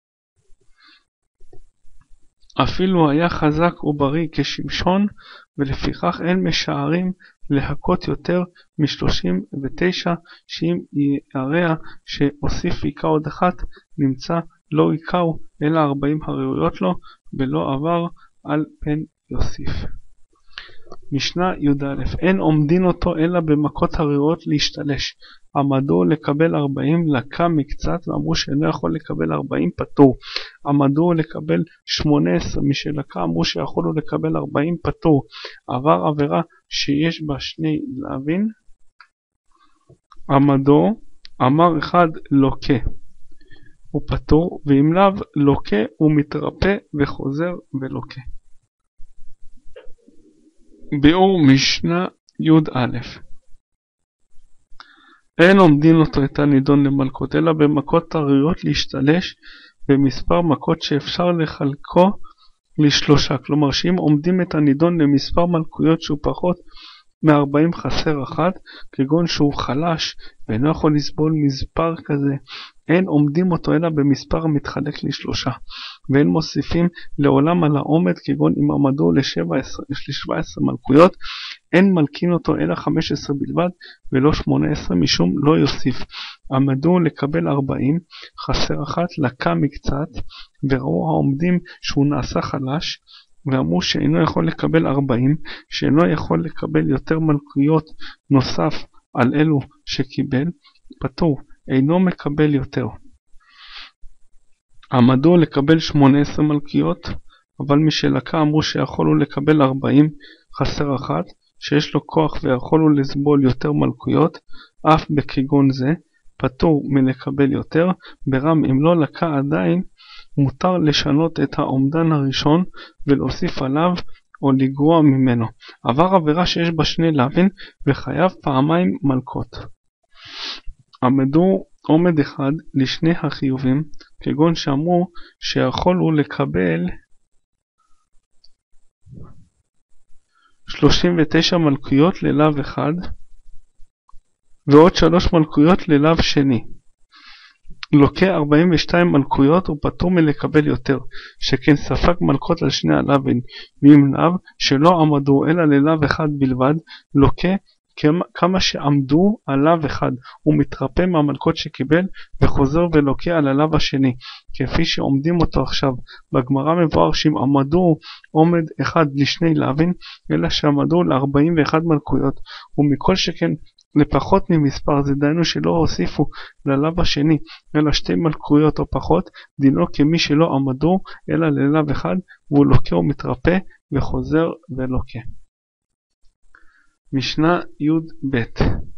אפילו היה חזק ובריא כשמשון, ולפיכך אין משערים להכות יותר משלושים ותשע, שאם יראה שהוסיף ויקע עוד אחת, נמצא לא יקעו אלא ארבעים הראויות לו, ולא עבר על פן יוסיף. משנה י"א אין עומדין אותו אלא במכות הראויות להשתלש. עמדו לקבל ארבעים, לקה מקצת, ואמרו שאינו יכול לקבל ארבעים פטור. עמדו לקבל שמונה עשרה, משלקה אמרו שיכולו לקבל ארבעים פטור. עבר עבירה שיש בה שני לוין, עמדו אמר אחד לוקה הוא פטור, ואם לאו לוקה הוא מתרפא וחוזר ולוקה. ביאור משנה י"א אין עומדין אותו את הנידון למלכות אלא במכות הראויות להשתלש, במספר מכות שאפשר לחלקו לשלושה, כלומר שאם עומדים את הנידון למספר מלכויות שהוא פחות מ-ארבעים חסר אחת, כגון שהוא חלש ואינו יכול לסבול מספר כזה, אין עומדים אותו אלא במספר המתחלק לשלושה, ואין מוסיפים לעולם על העומד, כגון אם עמדו ל-שבע עשרה מלכויות, אין מלקין אותו אלא חמש עשרה בלבד ולא שמונה עשרה, משום לא יוסיף. עמדו לקבל ארבעים, חסר אחת, לקה מקצת, וראו העומדים שהוא נעשה חלש, ואמרו שאינו יכול לקבל ארבעים, שאינו יכול לקבל יותר מלכויות נוסף על אלו שקיבל, פטור, אינו מקבל יותר. עמדו לקבל שמונה עשרה מלכויות, אבל משלקה אמרו שיכולו לקבל ארבעים, חסר אחת, שיש לו כוח ויכול הוא לסבול יותר מלכויות, אף בכגון זה, פטור מלקבל יותר, ברם אם לא לקה עדיין, מותר לשנות את האומדן הראשון ולהוסיף עליו או לגרוע ממנו. עבר עבירה שיש בה שני לוין וחייב פעמיים מלכות. עמדו עומד אחד לשני החיובים, כגון שאמרו שיכול הוא לקבל שלושים ותשע מלכויות ללאו אחד ועוד שלוש מלכויות ללאו שני. לוקה ארבעים ושתיים מלכויות ופטור מלקבל יותר, שכן ספק מלכות על שני הלאווין, ואם לאו שלא עמדו אלא ללאו אחד בלבד, לוקה כמה שעמדו על לאו אחד, הוא מתרפא מהמלכות שקיבל וחוזר ולוקה על הלאו השני, כפי שעומדים אותו עכשיו. בגמרא מבואר שאם עמדו עומד אחד לשני לאווין, אלא שעמדו ל-ארבעים ואחת מלכויות, ומכל שכן לפחות ממספר זה, דיינו שלא הוסיפו ללאו השני אלא שתי מלכויות או פחות, דינו כמי שלא עמדו אלא ללאו אחד, והוא לוקה ומתרפא וחוזר ולוקה. משנה י' ב'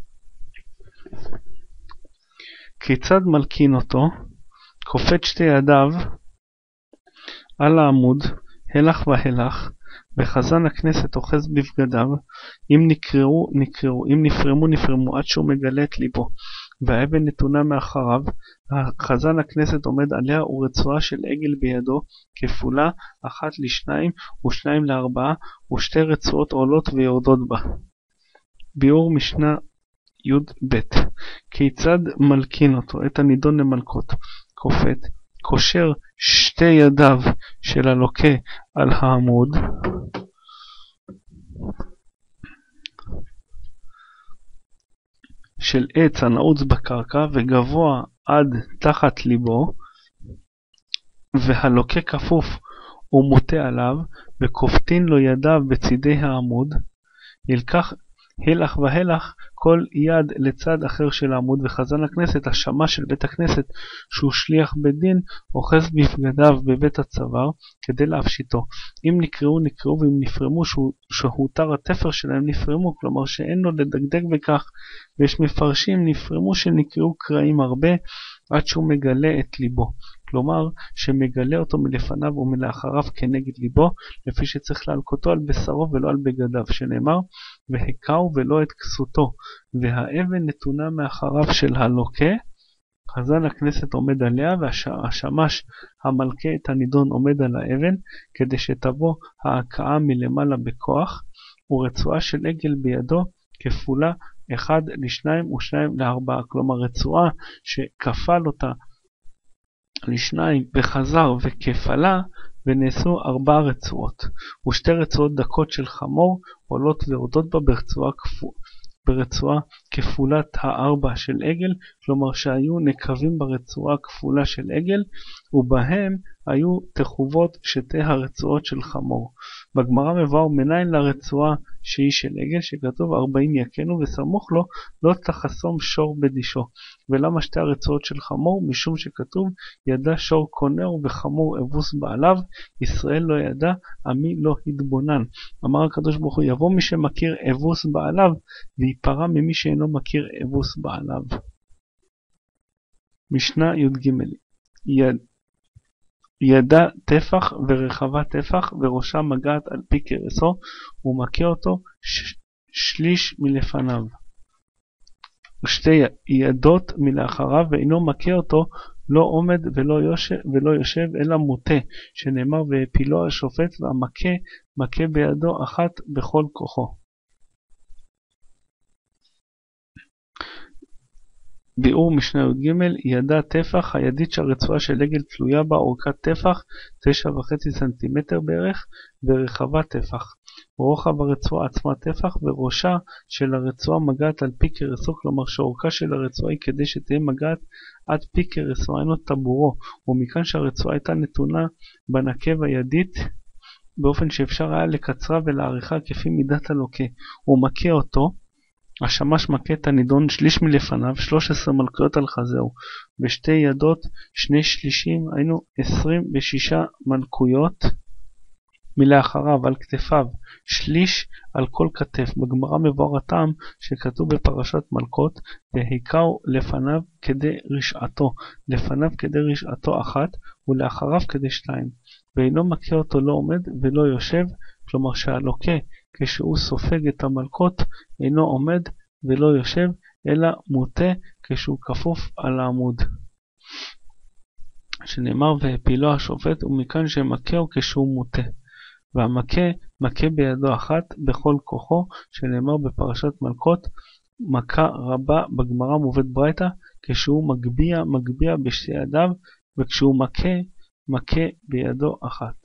כיצד מלכין אותו? כופת שתי ידיו על העמוד, הלך והלך, וחזן הכנסת אוחז בבגדיו, אם נקראו נקראו, אם נפרמו נפרמו, עד שהוא מגלה את ליבו, והאבן נתונה מאחריו, חזן הכנסת עומד עליה ורצועה של עגל בידו, כפולה, אחת לשניים ושניים לארבעה, ושתי רצועות עולות ויורדות בה. ביאור משנה י' ב' כיצד מלכין אותו? את הנידון למלכות. כופת, קושר שתי ידיו של הלוקה על העמוד, של עץ הנעוץ בקרקע וגבוה עד תחת ליבו, והלוקה כפוף ומוטה עליו, וכופתין לו ידיו בצידי העמוד, ילקח הלך והלך כל יד לצד אחר של העמוד, וחזן הכנסת, השמה של בית הכנסת שהוא שליח בית דין, אוחז בבגדיו בבית הצוואר כדי להפשיטו. אם נקראו נקראו, ואם נפרמו שהותר התפר שלהם נפרמו, כלומר שאין לו לדקדק בכך. ויש מפרשים נפרמו שנקראו קראים הרבה עד שהוא מגלה את ליבו, כלומר שמגלה אותו מלפניו ומלאחריו כנגד ליבו, לפי שצריך להלקותו על בשרו ולא על בגדיו, שנאמר והקאו ולא את כסותו, והאבן נתונה מאחריו של הלוקה, חזן הכנסת עומד עליה, והשמש המלכה את הנידון עומד על האבן, כדי שתבוא ההקאה מלמעלה בכוח, ורצועה של עגל בידו כפולה אחד לשניים ושניים לארבעה, כלומר רצועה שכפל אותה לשניים וחזר וכפלה, ונעשו ארבע רצועות, ושתי רצועות דקות של חמור עולות ויורדות בה ברצועה, כפו, ברצועה כפולת הארבע של עגל, כלומר שהיו נקבים ברצועה כפולה של עגל, ובהם היו תחובות שתי הרצועות של חמור. בגמרא מבואר מניין לרצועה שהיא של עגל, שכתוב ארבעים יקנו, וסמוך לו לא תחסום שור בדישו. ולמה שתי הרצועות של חמור? משום שכתוב ידע שור קונהו וחמור אבוס בעליו, ישראל לא ידע, עמי לא התבונן. אמר הקדוש ברוך הוא, יבוא מי שמכיר אבוס בעליו ויפרע ממי שאינו מכיר אבוס בעליו. משנה י"ג יד ידה טפח ורחבה טפח, וראשה מגעת על פי קרסו, ומכה אותו ש... שליש מלפניו, שתי ידות מלאחריו, ואינו מכה אותו לא עומד ולא יושב, ולא יושב אלא מוטה, שנאמר והפילו השופט, והמכה מכה בידו אחת בכל כוחו. ביאור משנה י"ג ידה טפח, הידית שהרצועה של עגל תלויה בה, אורכת טפח תשע וחצי סנטימטר בערך, ורחבה טפח. רוחב הרצועה עצמה טפח, וראשה של הרצועה מגעת על פי קרסו, כלומר שאורכה של הרצועה היא כדי שתהיה מגעת עד פי קרסו, היינו טבורו, ומכאן שהרצועה הייתה נתונה בנקב הידית, באופן שאפשר היה לקצרה ולעריכה כפי מידת הלוקה. הוא מכה אותו, השמש מכה את הנידון שליש מלפניו, שלוש עשרה מלכויות על חזהו, בשתי ידות שני שלישים, היינו עשרים ושש מלכויות מלאחריו על כתפיו, שליש על כל כתף. בגמרא מבואר הטעם שכתוב בפרשת מלכות, והיכהו לפניו כדי רשעתו, לפניו כדי רשעתו אחת, ולאחריו כדי שתיים. ואינו מכה אותו לא עומד ולא יושב, כלומר שהלוקה כשהוא סופג את המלכות אינו עומד ולא יושב, אלא מוטה כשהוא כפוף על העמוד. שנאמר והפילו השופט, ומכאן שמכהו כשהוא מוטה. והמכה מכה בידו אחת בכל כוחו, שנאמר בפרשת מלכות, מכה רבה. בגמרא מובאת ברייתא, כשהוא מגביה מגביה בשתי ידיו, וכשהוא מכה מכה בידו אחת.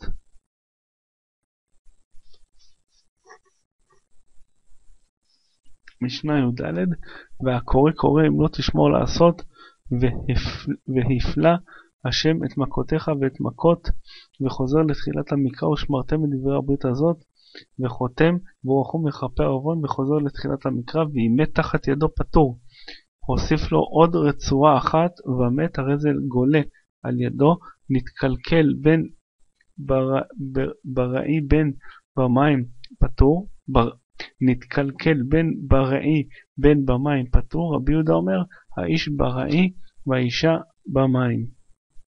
משנה י"ד, והקורא קורא אם לא תשמור לעשות, והפלה השם את מכותיך ואת מכות, וחוזר לתחילת המקרא ושמרתם את דברי הברית הזאת, וחותם ואורכו מכפר עוון, וחוזר לתחילת המקרא, ואם מת תחת ידו פטור. הוסיף לו עוד רצועה אחת, ומת הרי זה גולה על ידו, נתקלקל בין בר, בר, בראי בין במים פטור, בר, נתקלקל בין בראי בין במים פטור. רבי יהודה אומר, האיש בראי והאישה במים.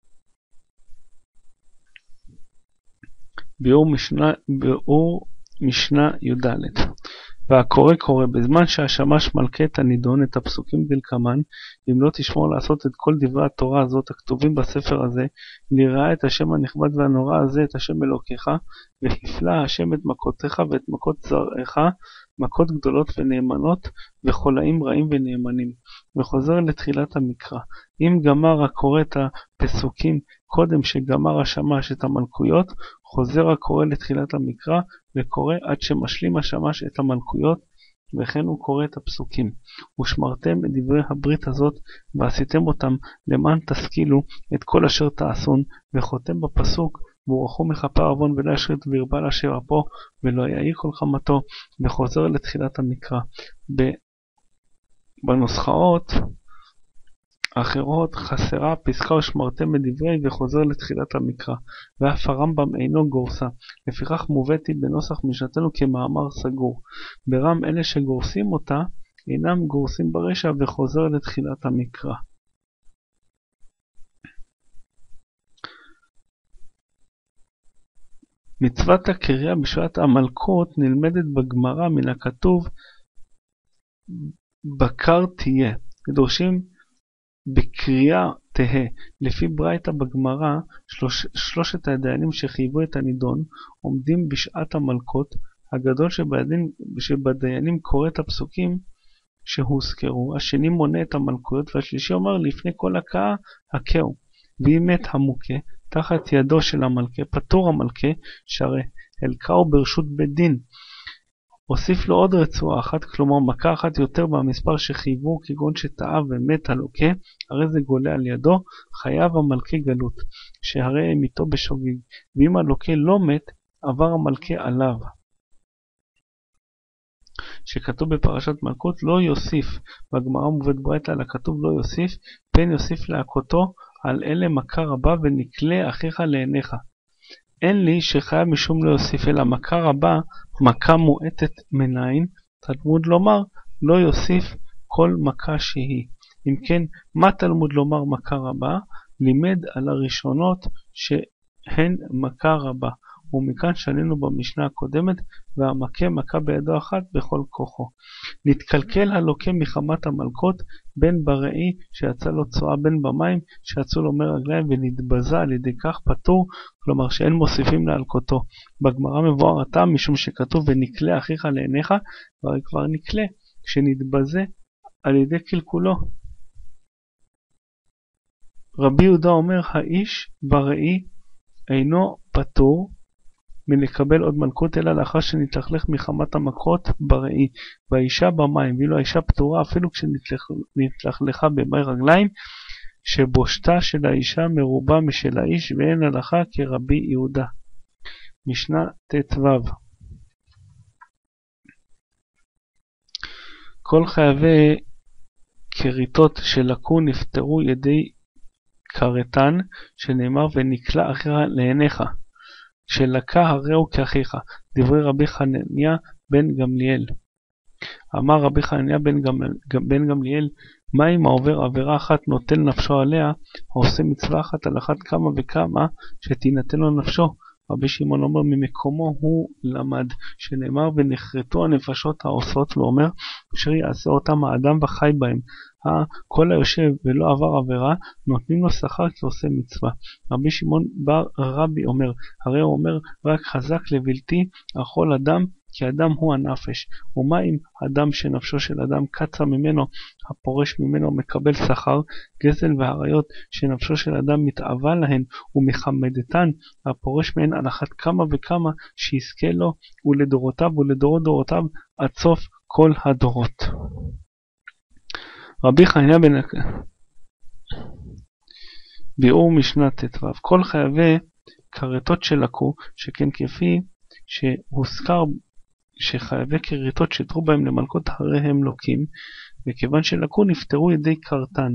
ביאור משנה, ביאור משנה י"ד. והקורא קורא בזמן שהשמש מלכה את הנידון, את הפסוקים דלקמן, אם לא תשמור לעשות את כל דברי התורה הזאת הכתובים בספר הזה, לראה את השם הנכבד והנורא הזה, את השם אלוקיך, והפלה השם את מכותיך ואת מכות זרעך, מכות גדולות ונאמנות, וחולאים רעים ונאמנים. וחוזר לתחילת המקרא. אם גמר הקורא את הפסוקים קודם שגמר השמש את המלכויות, חוזר הקורא לתחילת המקרא, וקורא עד שמשלים השמש את המלכויות, וכן הוא קורא את הפסוקים. ושמרתם את דברי הברית הזאת, ועשיתם אותם למען תשכילו את כל אשר תעשון, וחותם בפסוק, ואורכו מכפר עוון ולא ישחית וירבה לאשר אפו, ולא יאיר כל חמתו, וחוזר לתחילת המקרא. בנוסחאות אחרות חסרה פסקה ושמרתם את דברי, וחוזר לתחילת המקרא, ואף הרמב"ם אינו גורסה, לפיכך מובאתי בנוסח משנתנו כמאמר סגור. ברם אלה שגורסים אותה אינם גורסים ברשע, וחוזר לתחילת המקרא. מצוות הקריאה בשעת המלכות נלמדת בגמרא מן הכתוב בקר תהיה, דורשים בקריאה תהה. לפי ברייתא בגמרא, שלוש, שלושת הדיינים שחייבו את הנידון עומדים בשעת המלכות. הגדול שבדיינים, שבדיינים קורא את הפסוקים שהוזכרו, השני מונה את המלכויות, והשלישי אומר לפני כל הקאה הכהו. ואם מת המוכה תחת ידו של המלכה, פטור המלכה, שהרי הלקהו ברשות בית דין. הוסיף לו עוד רצועה אחת, כלומר מכה אחת יותר במספר שחייבו, כגון שטעה ומת הלוקה, הרי זה גולה על ידו, חייב המלכה גלות, שהרי הם איתו בשוגג. ואם הלוקה לא מת, עבר המלכה עליו. שכתוב בפרשת מלכות, לא יוסיף, בגמרא מובאת ברייתא על הכתוב לא יוסיף, פן יוסיף להכותו על אלה מכה רבה, ונקלה אחיך לעיניך. אין לי שחייב משום לא יוסיף, אלא מכה רבה, מכה מועטת מנין, תלמוד לומר לא יוסיף כל מכה שהיא. אם כן, מה תלמוד לומר מכה רבה? לימד על הראשונות שהן מכה רבה. ומכאן שנינו במשנה הקודמת, והמכה מכה בידו אחת בכל כוחו. נתקלקל הלוקה מחמת המלכות, בין בראי שיצא לו צועה, בין במים שיצאו לו מרגליים, ונתבזה על ידי כך פטור, כלומר שאין מוסיפים להלקותו. בגמרא מבואר הטעם משום שכתוב ונקלה אחיך לעיניך, והרי כבר נקלה כשנתבזה על ידי קלקולו. רבי יהודה אומר, האיש בראי אינו פטור מלקבל עוד מלכות, אלא לאחר שנתלכלך מחמת המכות בראי, והאישה במים, ואילו האישה פטורה אפילו כשנתלכלכה במי רגליים, שבושתה של האישה מרובה משל האיש, ואין הלכה כרבי יהודה. משנה תתוו. כל חייבי כריתות שלקו נפטרו ידי כרתן, שנאמר ונקלה אחרה לעיניך. שלקה הרעו כאחיך. דברי רבי חנניה בן גמליאל. אמר רבי חנניה בן, גמל, בן גמליאל, מה אם העובר עבירה אחת נוטל נפשו עליה, העושה מצווה אחת על אחת כמה וכמה שתינתן לו נפשו? רבי שמעון אומר, ממקומו הוא למד, שנאמר ונחרטו הנפשות העושות, ואומר אשר יעשה אותם האדם וחי בהם. כל היושב ולא עבר עבירה נותנים לו שכר כעושה מצווה. רבי שמעון בר רבי אומר, הרי הוא אומר רק חזק לבלתי אכול אדם, כי אדם הוא הנפש. ומה אם אדם שנפשו של אדם קצה ממנו, הפורש ממנו מקבל שכר? גזל והעריות שנפשו של אדם מתאווה להן ומחמדתן, הפורש מהן על אחת כמה וכמה שיזכה לו ולדורותיו ולדורות דורותיו עד סוף כל הדורות. רבי חנניה בן ביאור משנה ט"ו. כל חייבי כרתות שלקו, שכן כפי שהוזכר שחייבי כריתות שטרו בהם למלכות הרי הם לוקים, וכיוון שלקו נפטרו ידי כרתן,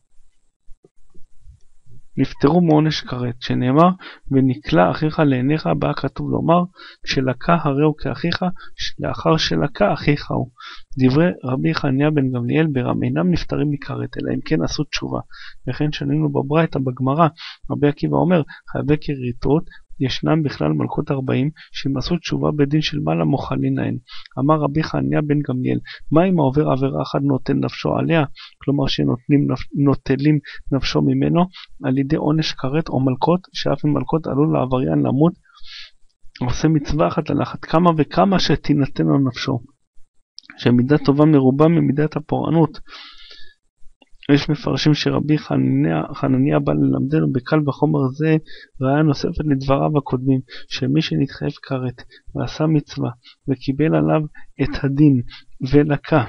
נפטרו מעונש כרת, שנאמר ונקלה אחיך לעיניך, בא כתוב לומר כשלקה הרעו כאחיך, לאחר שלקה אחיך הוא. דברי רבי חנניה בן גמליאל ברם, אינם נפטרים מכרת אלא אם כן עשו תשובה. וכן שנינו בברייתא בגמרא, רבי עקיבא אומר חייבי כריתות ישנם בכלל מלכות ארבעים שהם עשו תשובה בדין של מעלה מוחלין להן. אמר רבי חנניה בן גמליאל, מה אם העובר עבירה אחת נוטל נפשו עליה, כלומר שנוטלים נוטלים נפשו ממנו על ידי עונש כרת או מלכות, שאף אם מלכות עלול לעבריין למות, עושה מצווה אחת על אחת כמה וכמה שתינתן לו נפשו, שמידה טובה מרובה ממידת הפורענות. יש מפרשים שרבי חנניה, חנניה בא ללמדנו בקל וחומר זה ראיה נוספת לדבריו הקודמים, שמי שנתחייב כרת ועשה מצווה וקיבל עליו את הדין ולקה,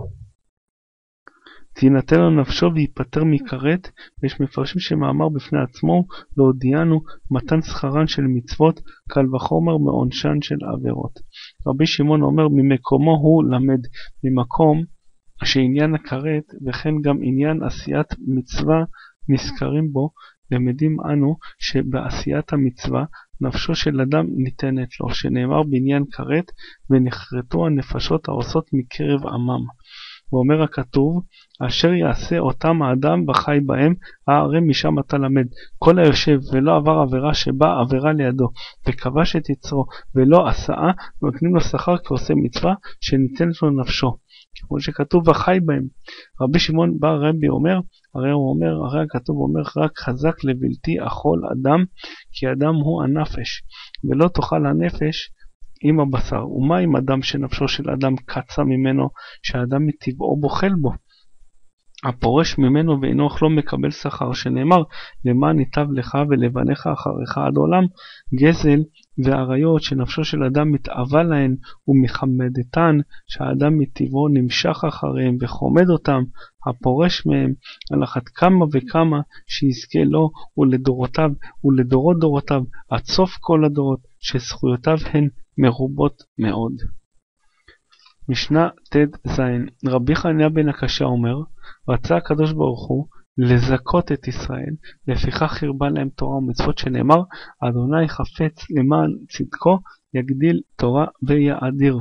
תינתן לו נפשו ויפטר מכרת. ויש מפרשים שמאמר בפני עצמו להודיענו מתן שכרן של מצוות, קל וחומר מעונשן של עבירות. רבי שמעון אומר ממקומו הוא למד, ממקום שעניין הכרת וכן גם עניין עשיית מצווה נזכרים בו, למדים אנו שבעשיית המצווה נפשו של אדם ניתנת לו, שנאמר בעניין כרת ונחרטו הנפשות העושות מקרב עמם. ואומר הכתוב אשר יעשה אותם האדם וחי בהם, הרי משם אתה למד. כל היושב ולא עבר עבירה שבאה עבירה לידו וכבש את יצרו ולא עשאה, נותנים לו שכר כעושה מצווה שניתנת לו נפשו, כמו שכתוב וחי בהם. רבי שמעון בר רבי אומר, הרי הוא אומר, הרי הכתוב אומר רק חזק לבלתי אכול אדם, כי אדם הוא הנפש, ולא תאכל הנפש עם הבשר. ומה עם אדם שנפשו של אדם קצה ממנו, שהאדם מטבעו בוחל בו, הפורש ממנו ואינו אכלו מקבל שכר, שנאמר למען ייטב לך ולבניך אחריך עד עולם. גזל ועריות שנפשו של אדם מתאווה להן ומחמדתן, שהאדם מטבעו נמשך אחריהם וחומד אותם, הפורש מהם על אחת כמה וכמה שיזכה לו ולדורותיו ולדורות דורותיו עד סוף כל הדורות, שזכויותיו הן מרובות מאוד. משנה ט"ז. רבי חנניה בן הקשה אומר, רצה הקדוש ברוך הוא לזכות את ישראל, לפיכך הרבה להם תורה ומצוות, שנאמר אדוני חפץ למען צדקו יגדיל תורה ויאדיר.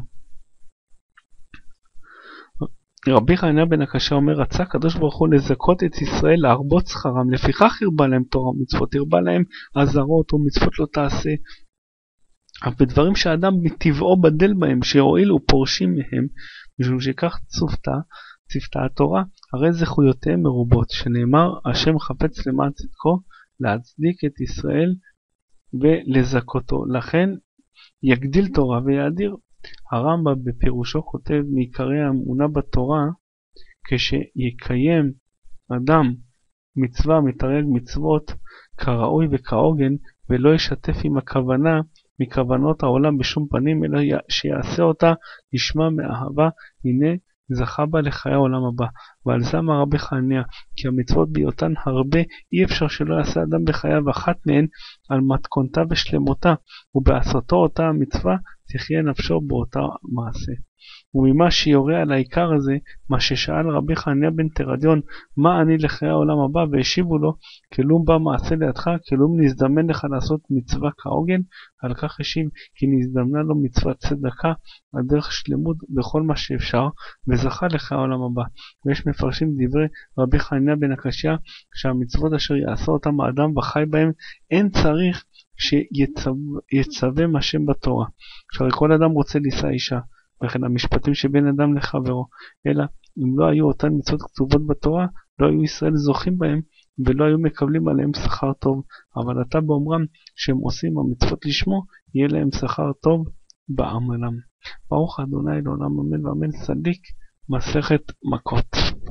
רבי חנניה בן הקשה אומר, רצה הקדוש ברוך הוא לזכות את ישראל להרבות שכרם, לפיכך הרבה להם תורה ומצוות, הרבה להם עזרות ומצוות לא תעשה, אף בדברים שאדם מטבעו בדל בהם, שהועילו פורשים מהם, משום שכך צופתה, צפתה התורה, הרי זכויותיהם מרובות, שנאמר השם חפץ למען צדקו להצדיק את ישראל ולזכותו, לכן יגדיל תורה ויאדיר. הרמב"ם בפירושו כותב מעיקרי האמונה בתורה, כשיקיים אדם מצווה מתרי"ג מצוות כראוי וכהוגן, ולא ישתף עם הכוונה מכוונות העולם בשום פנים, אלא שיעשה אותה לשמה מאהבה, הנה זכה בה לחיי העולם הבא. ועל זה אמר רבי חנניה, כי המצוות בהיותן הרבה אי אפשר שלא יעשה אדם בחייו אחת מהן על מתכונתה ושלמותה, ובעשותו אותה המצווה תחיה נפשו באותה מעשה. וממה שיורה על העיקר הזה, מה ששאל רבי חנינא בן תרדיון, מה אני לחיי העולם הבא, והשיבו לו, כלום בא מעשה לידך, כלום נזדמן לך לעשות מצווה כהוגן, על כך השיב, כי נזדמנה לו מצוות צדקה, על דרך שלמות בכל מה שאפשר, וזכה לחיי העולם הבא. ויש מפרשים דברי רבי חנינא בן הקשיא, שהמצוות אשר יעשה אותם האדם וחי בהם, אין צריך שיצווה השם בתורה. שהרי כל אדם רוצה לישא אישה, וכן המשפטים שבין אדם לחברו, אלא אם לא היו אותן מצוות כתובות בתורה, לא היו ישראל זוכים בהם, ולא היו מקבלים עליהם שכר טוב. אבל עתה באומרם שהם עושים המצוות לשמו, יהיה להם שכר טוב בעמלם. ברוך ה' לעולם אמן ואמן. צדיק מסכת מכות.